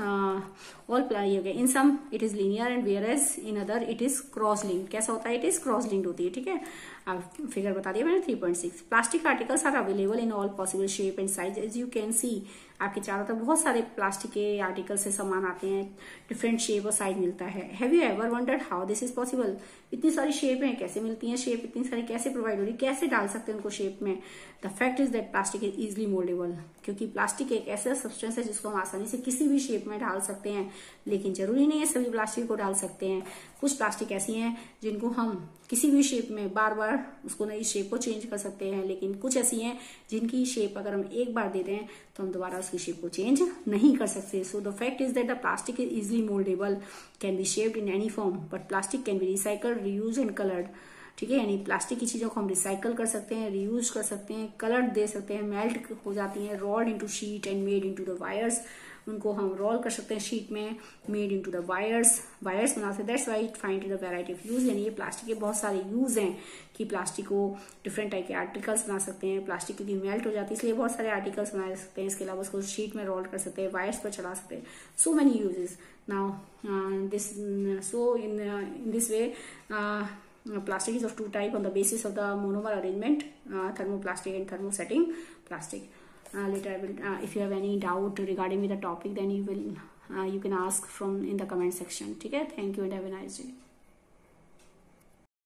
ऑल प्लाई हो गया। In some it is linear and whereas in other it is cross link. कैसा होता है? इट इज क्रॉस लिंक्ड होती है, ठीक है। अब फिगर बता दिया मैंने three point six. Plastic articles are available in all possible shape and size as you can see. आपके चारों तरफ बहुत सारे प्लास्टिक के आर्टिकल से सामान आते हैं, डिफरेंट शेप और साइज मिलता है। Have you ever wondered how this is possible? इतनी सारी शेप है, कैसे मिलती हैं शेप, इतनी सारी कैसे प्रोवाइड हो रही, कैसे डाल सकते हैं उनको शेप में? The fact is that plastic is easily mouldable, क्योंकि प्लास्टिक एक ऐसा सब्सटेंस है जिसको हम आसानी से किसी भी शेप में डाल सकते हैं, लेकिन जरूरी नहीं है सभी प्लास्टिक को डाल सकते हैं। कुछ प्लास्टिक ऐसी हैं जिनको हम किसी भी शेप में बार बार उसको नई शेप को चेंज कर सकते हैं, लेकिन कुछ ऐसी हैं जिनकी शेप अगर हम एक बार दे दें तो हम दोबारा उसकी शेप को चेंज नहीं कर सकते। So the fact is that the plastic is easily mouldable, can be shaped in any form, but plastic can be recycled, reused and coloured, ठीक है। यानी प्लास्टिक की चीजों को हम रिसाइकल कर सकते हैं, रीयूज कर सकते हैं, कलर दे सकते हैं, मेल्ट हो जाती हैं, rolled into sheet and made into the wires. उनको हम रोल कर सकते हैं शीट में, made into the wires, wires बना सकते हैं। That's why it find the variety of use. यानी ये प्लास्टिक के बहुत सारे यूज हैं कि प्लास्टिक को डिफरेंट टाइप के आर्टिकल्स बना सकते हैं। प्लास्टिक क्योंकि मेल्ट हो जाती है इसलिए बहुत सारे आर्टिकल्स बना सकते हैं। इसके अलावा उसको शीट में रोल कर सकते हैं, वायर्स पर चढ़ा सकते हैं। So many uses now this so in in this way Uh, plastic is of two type on the basis of the monomer arrangement, uh, thermoplastic and thermosetting plastic. Uh, later I will, uh, if you have any doubt regarding with the topic, then you will uh, you can ask from in the comment section. ठीक है, thank you and have a nice day.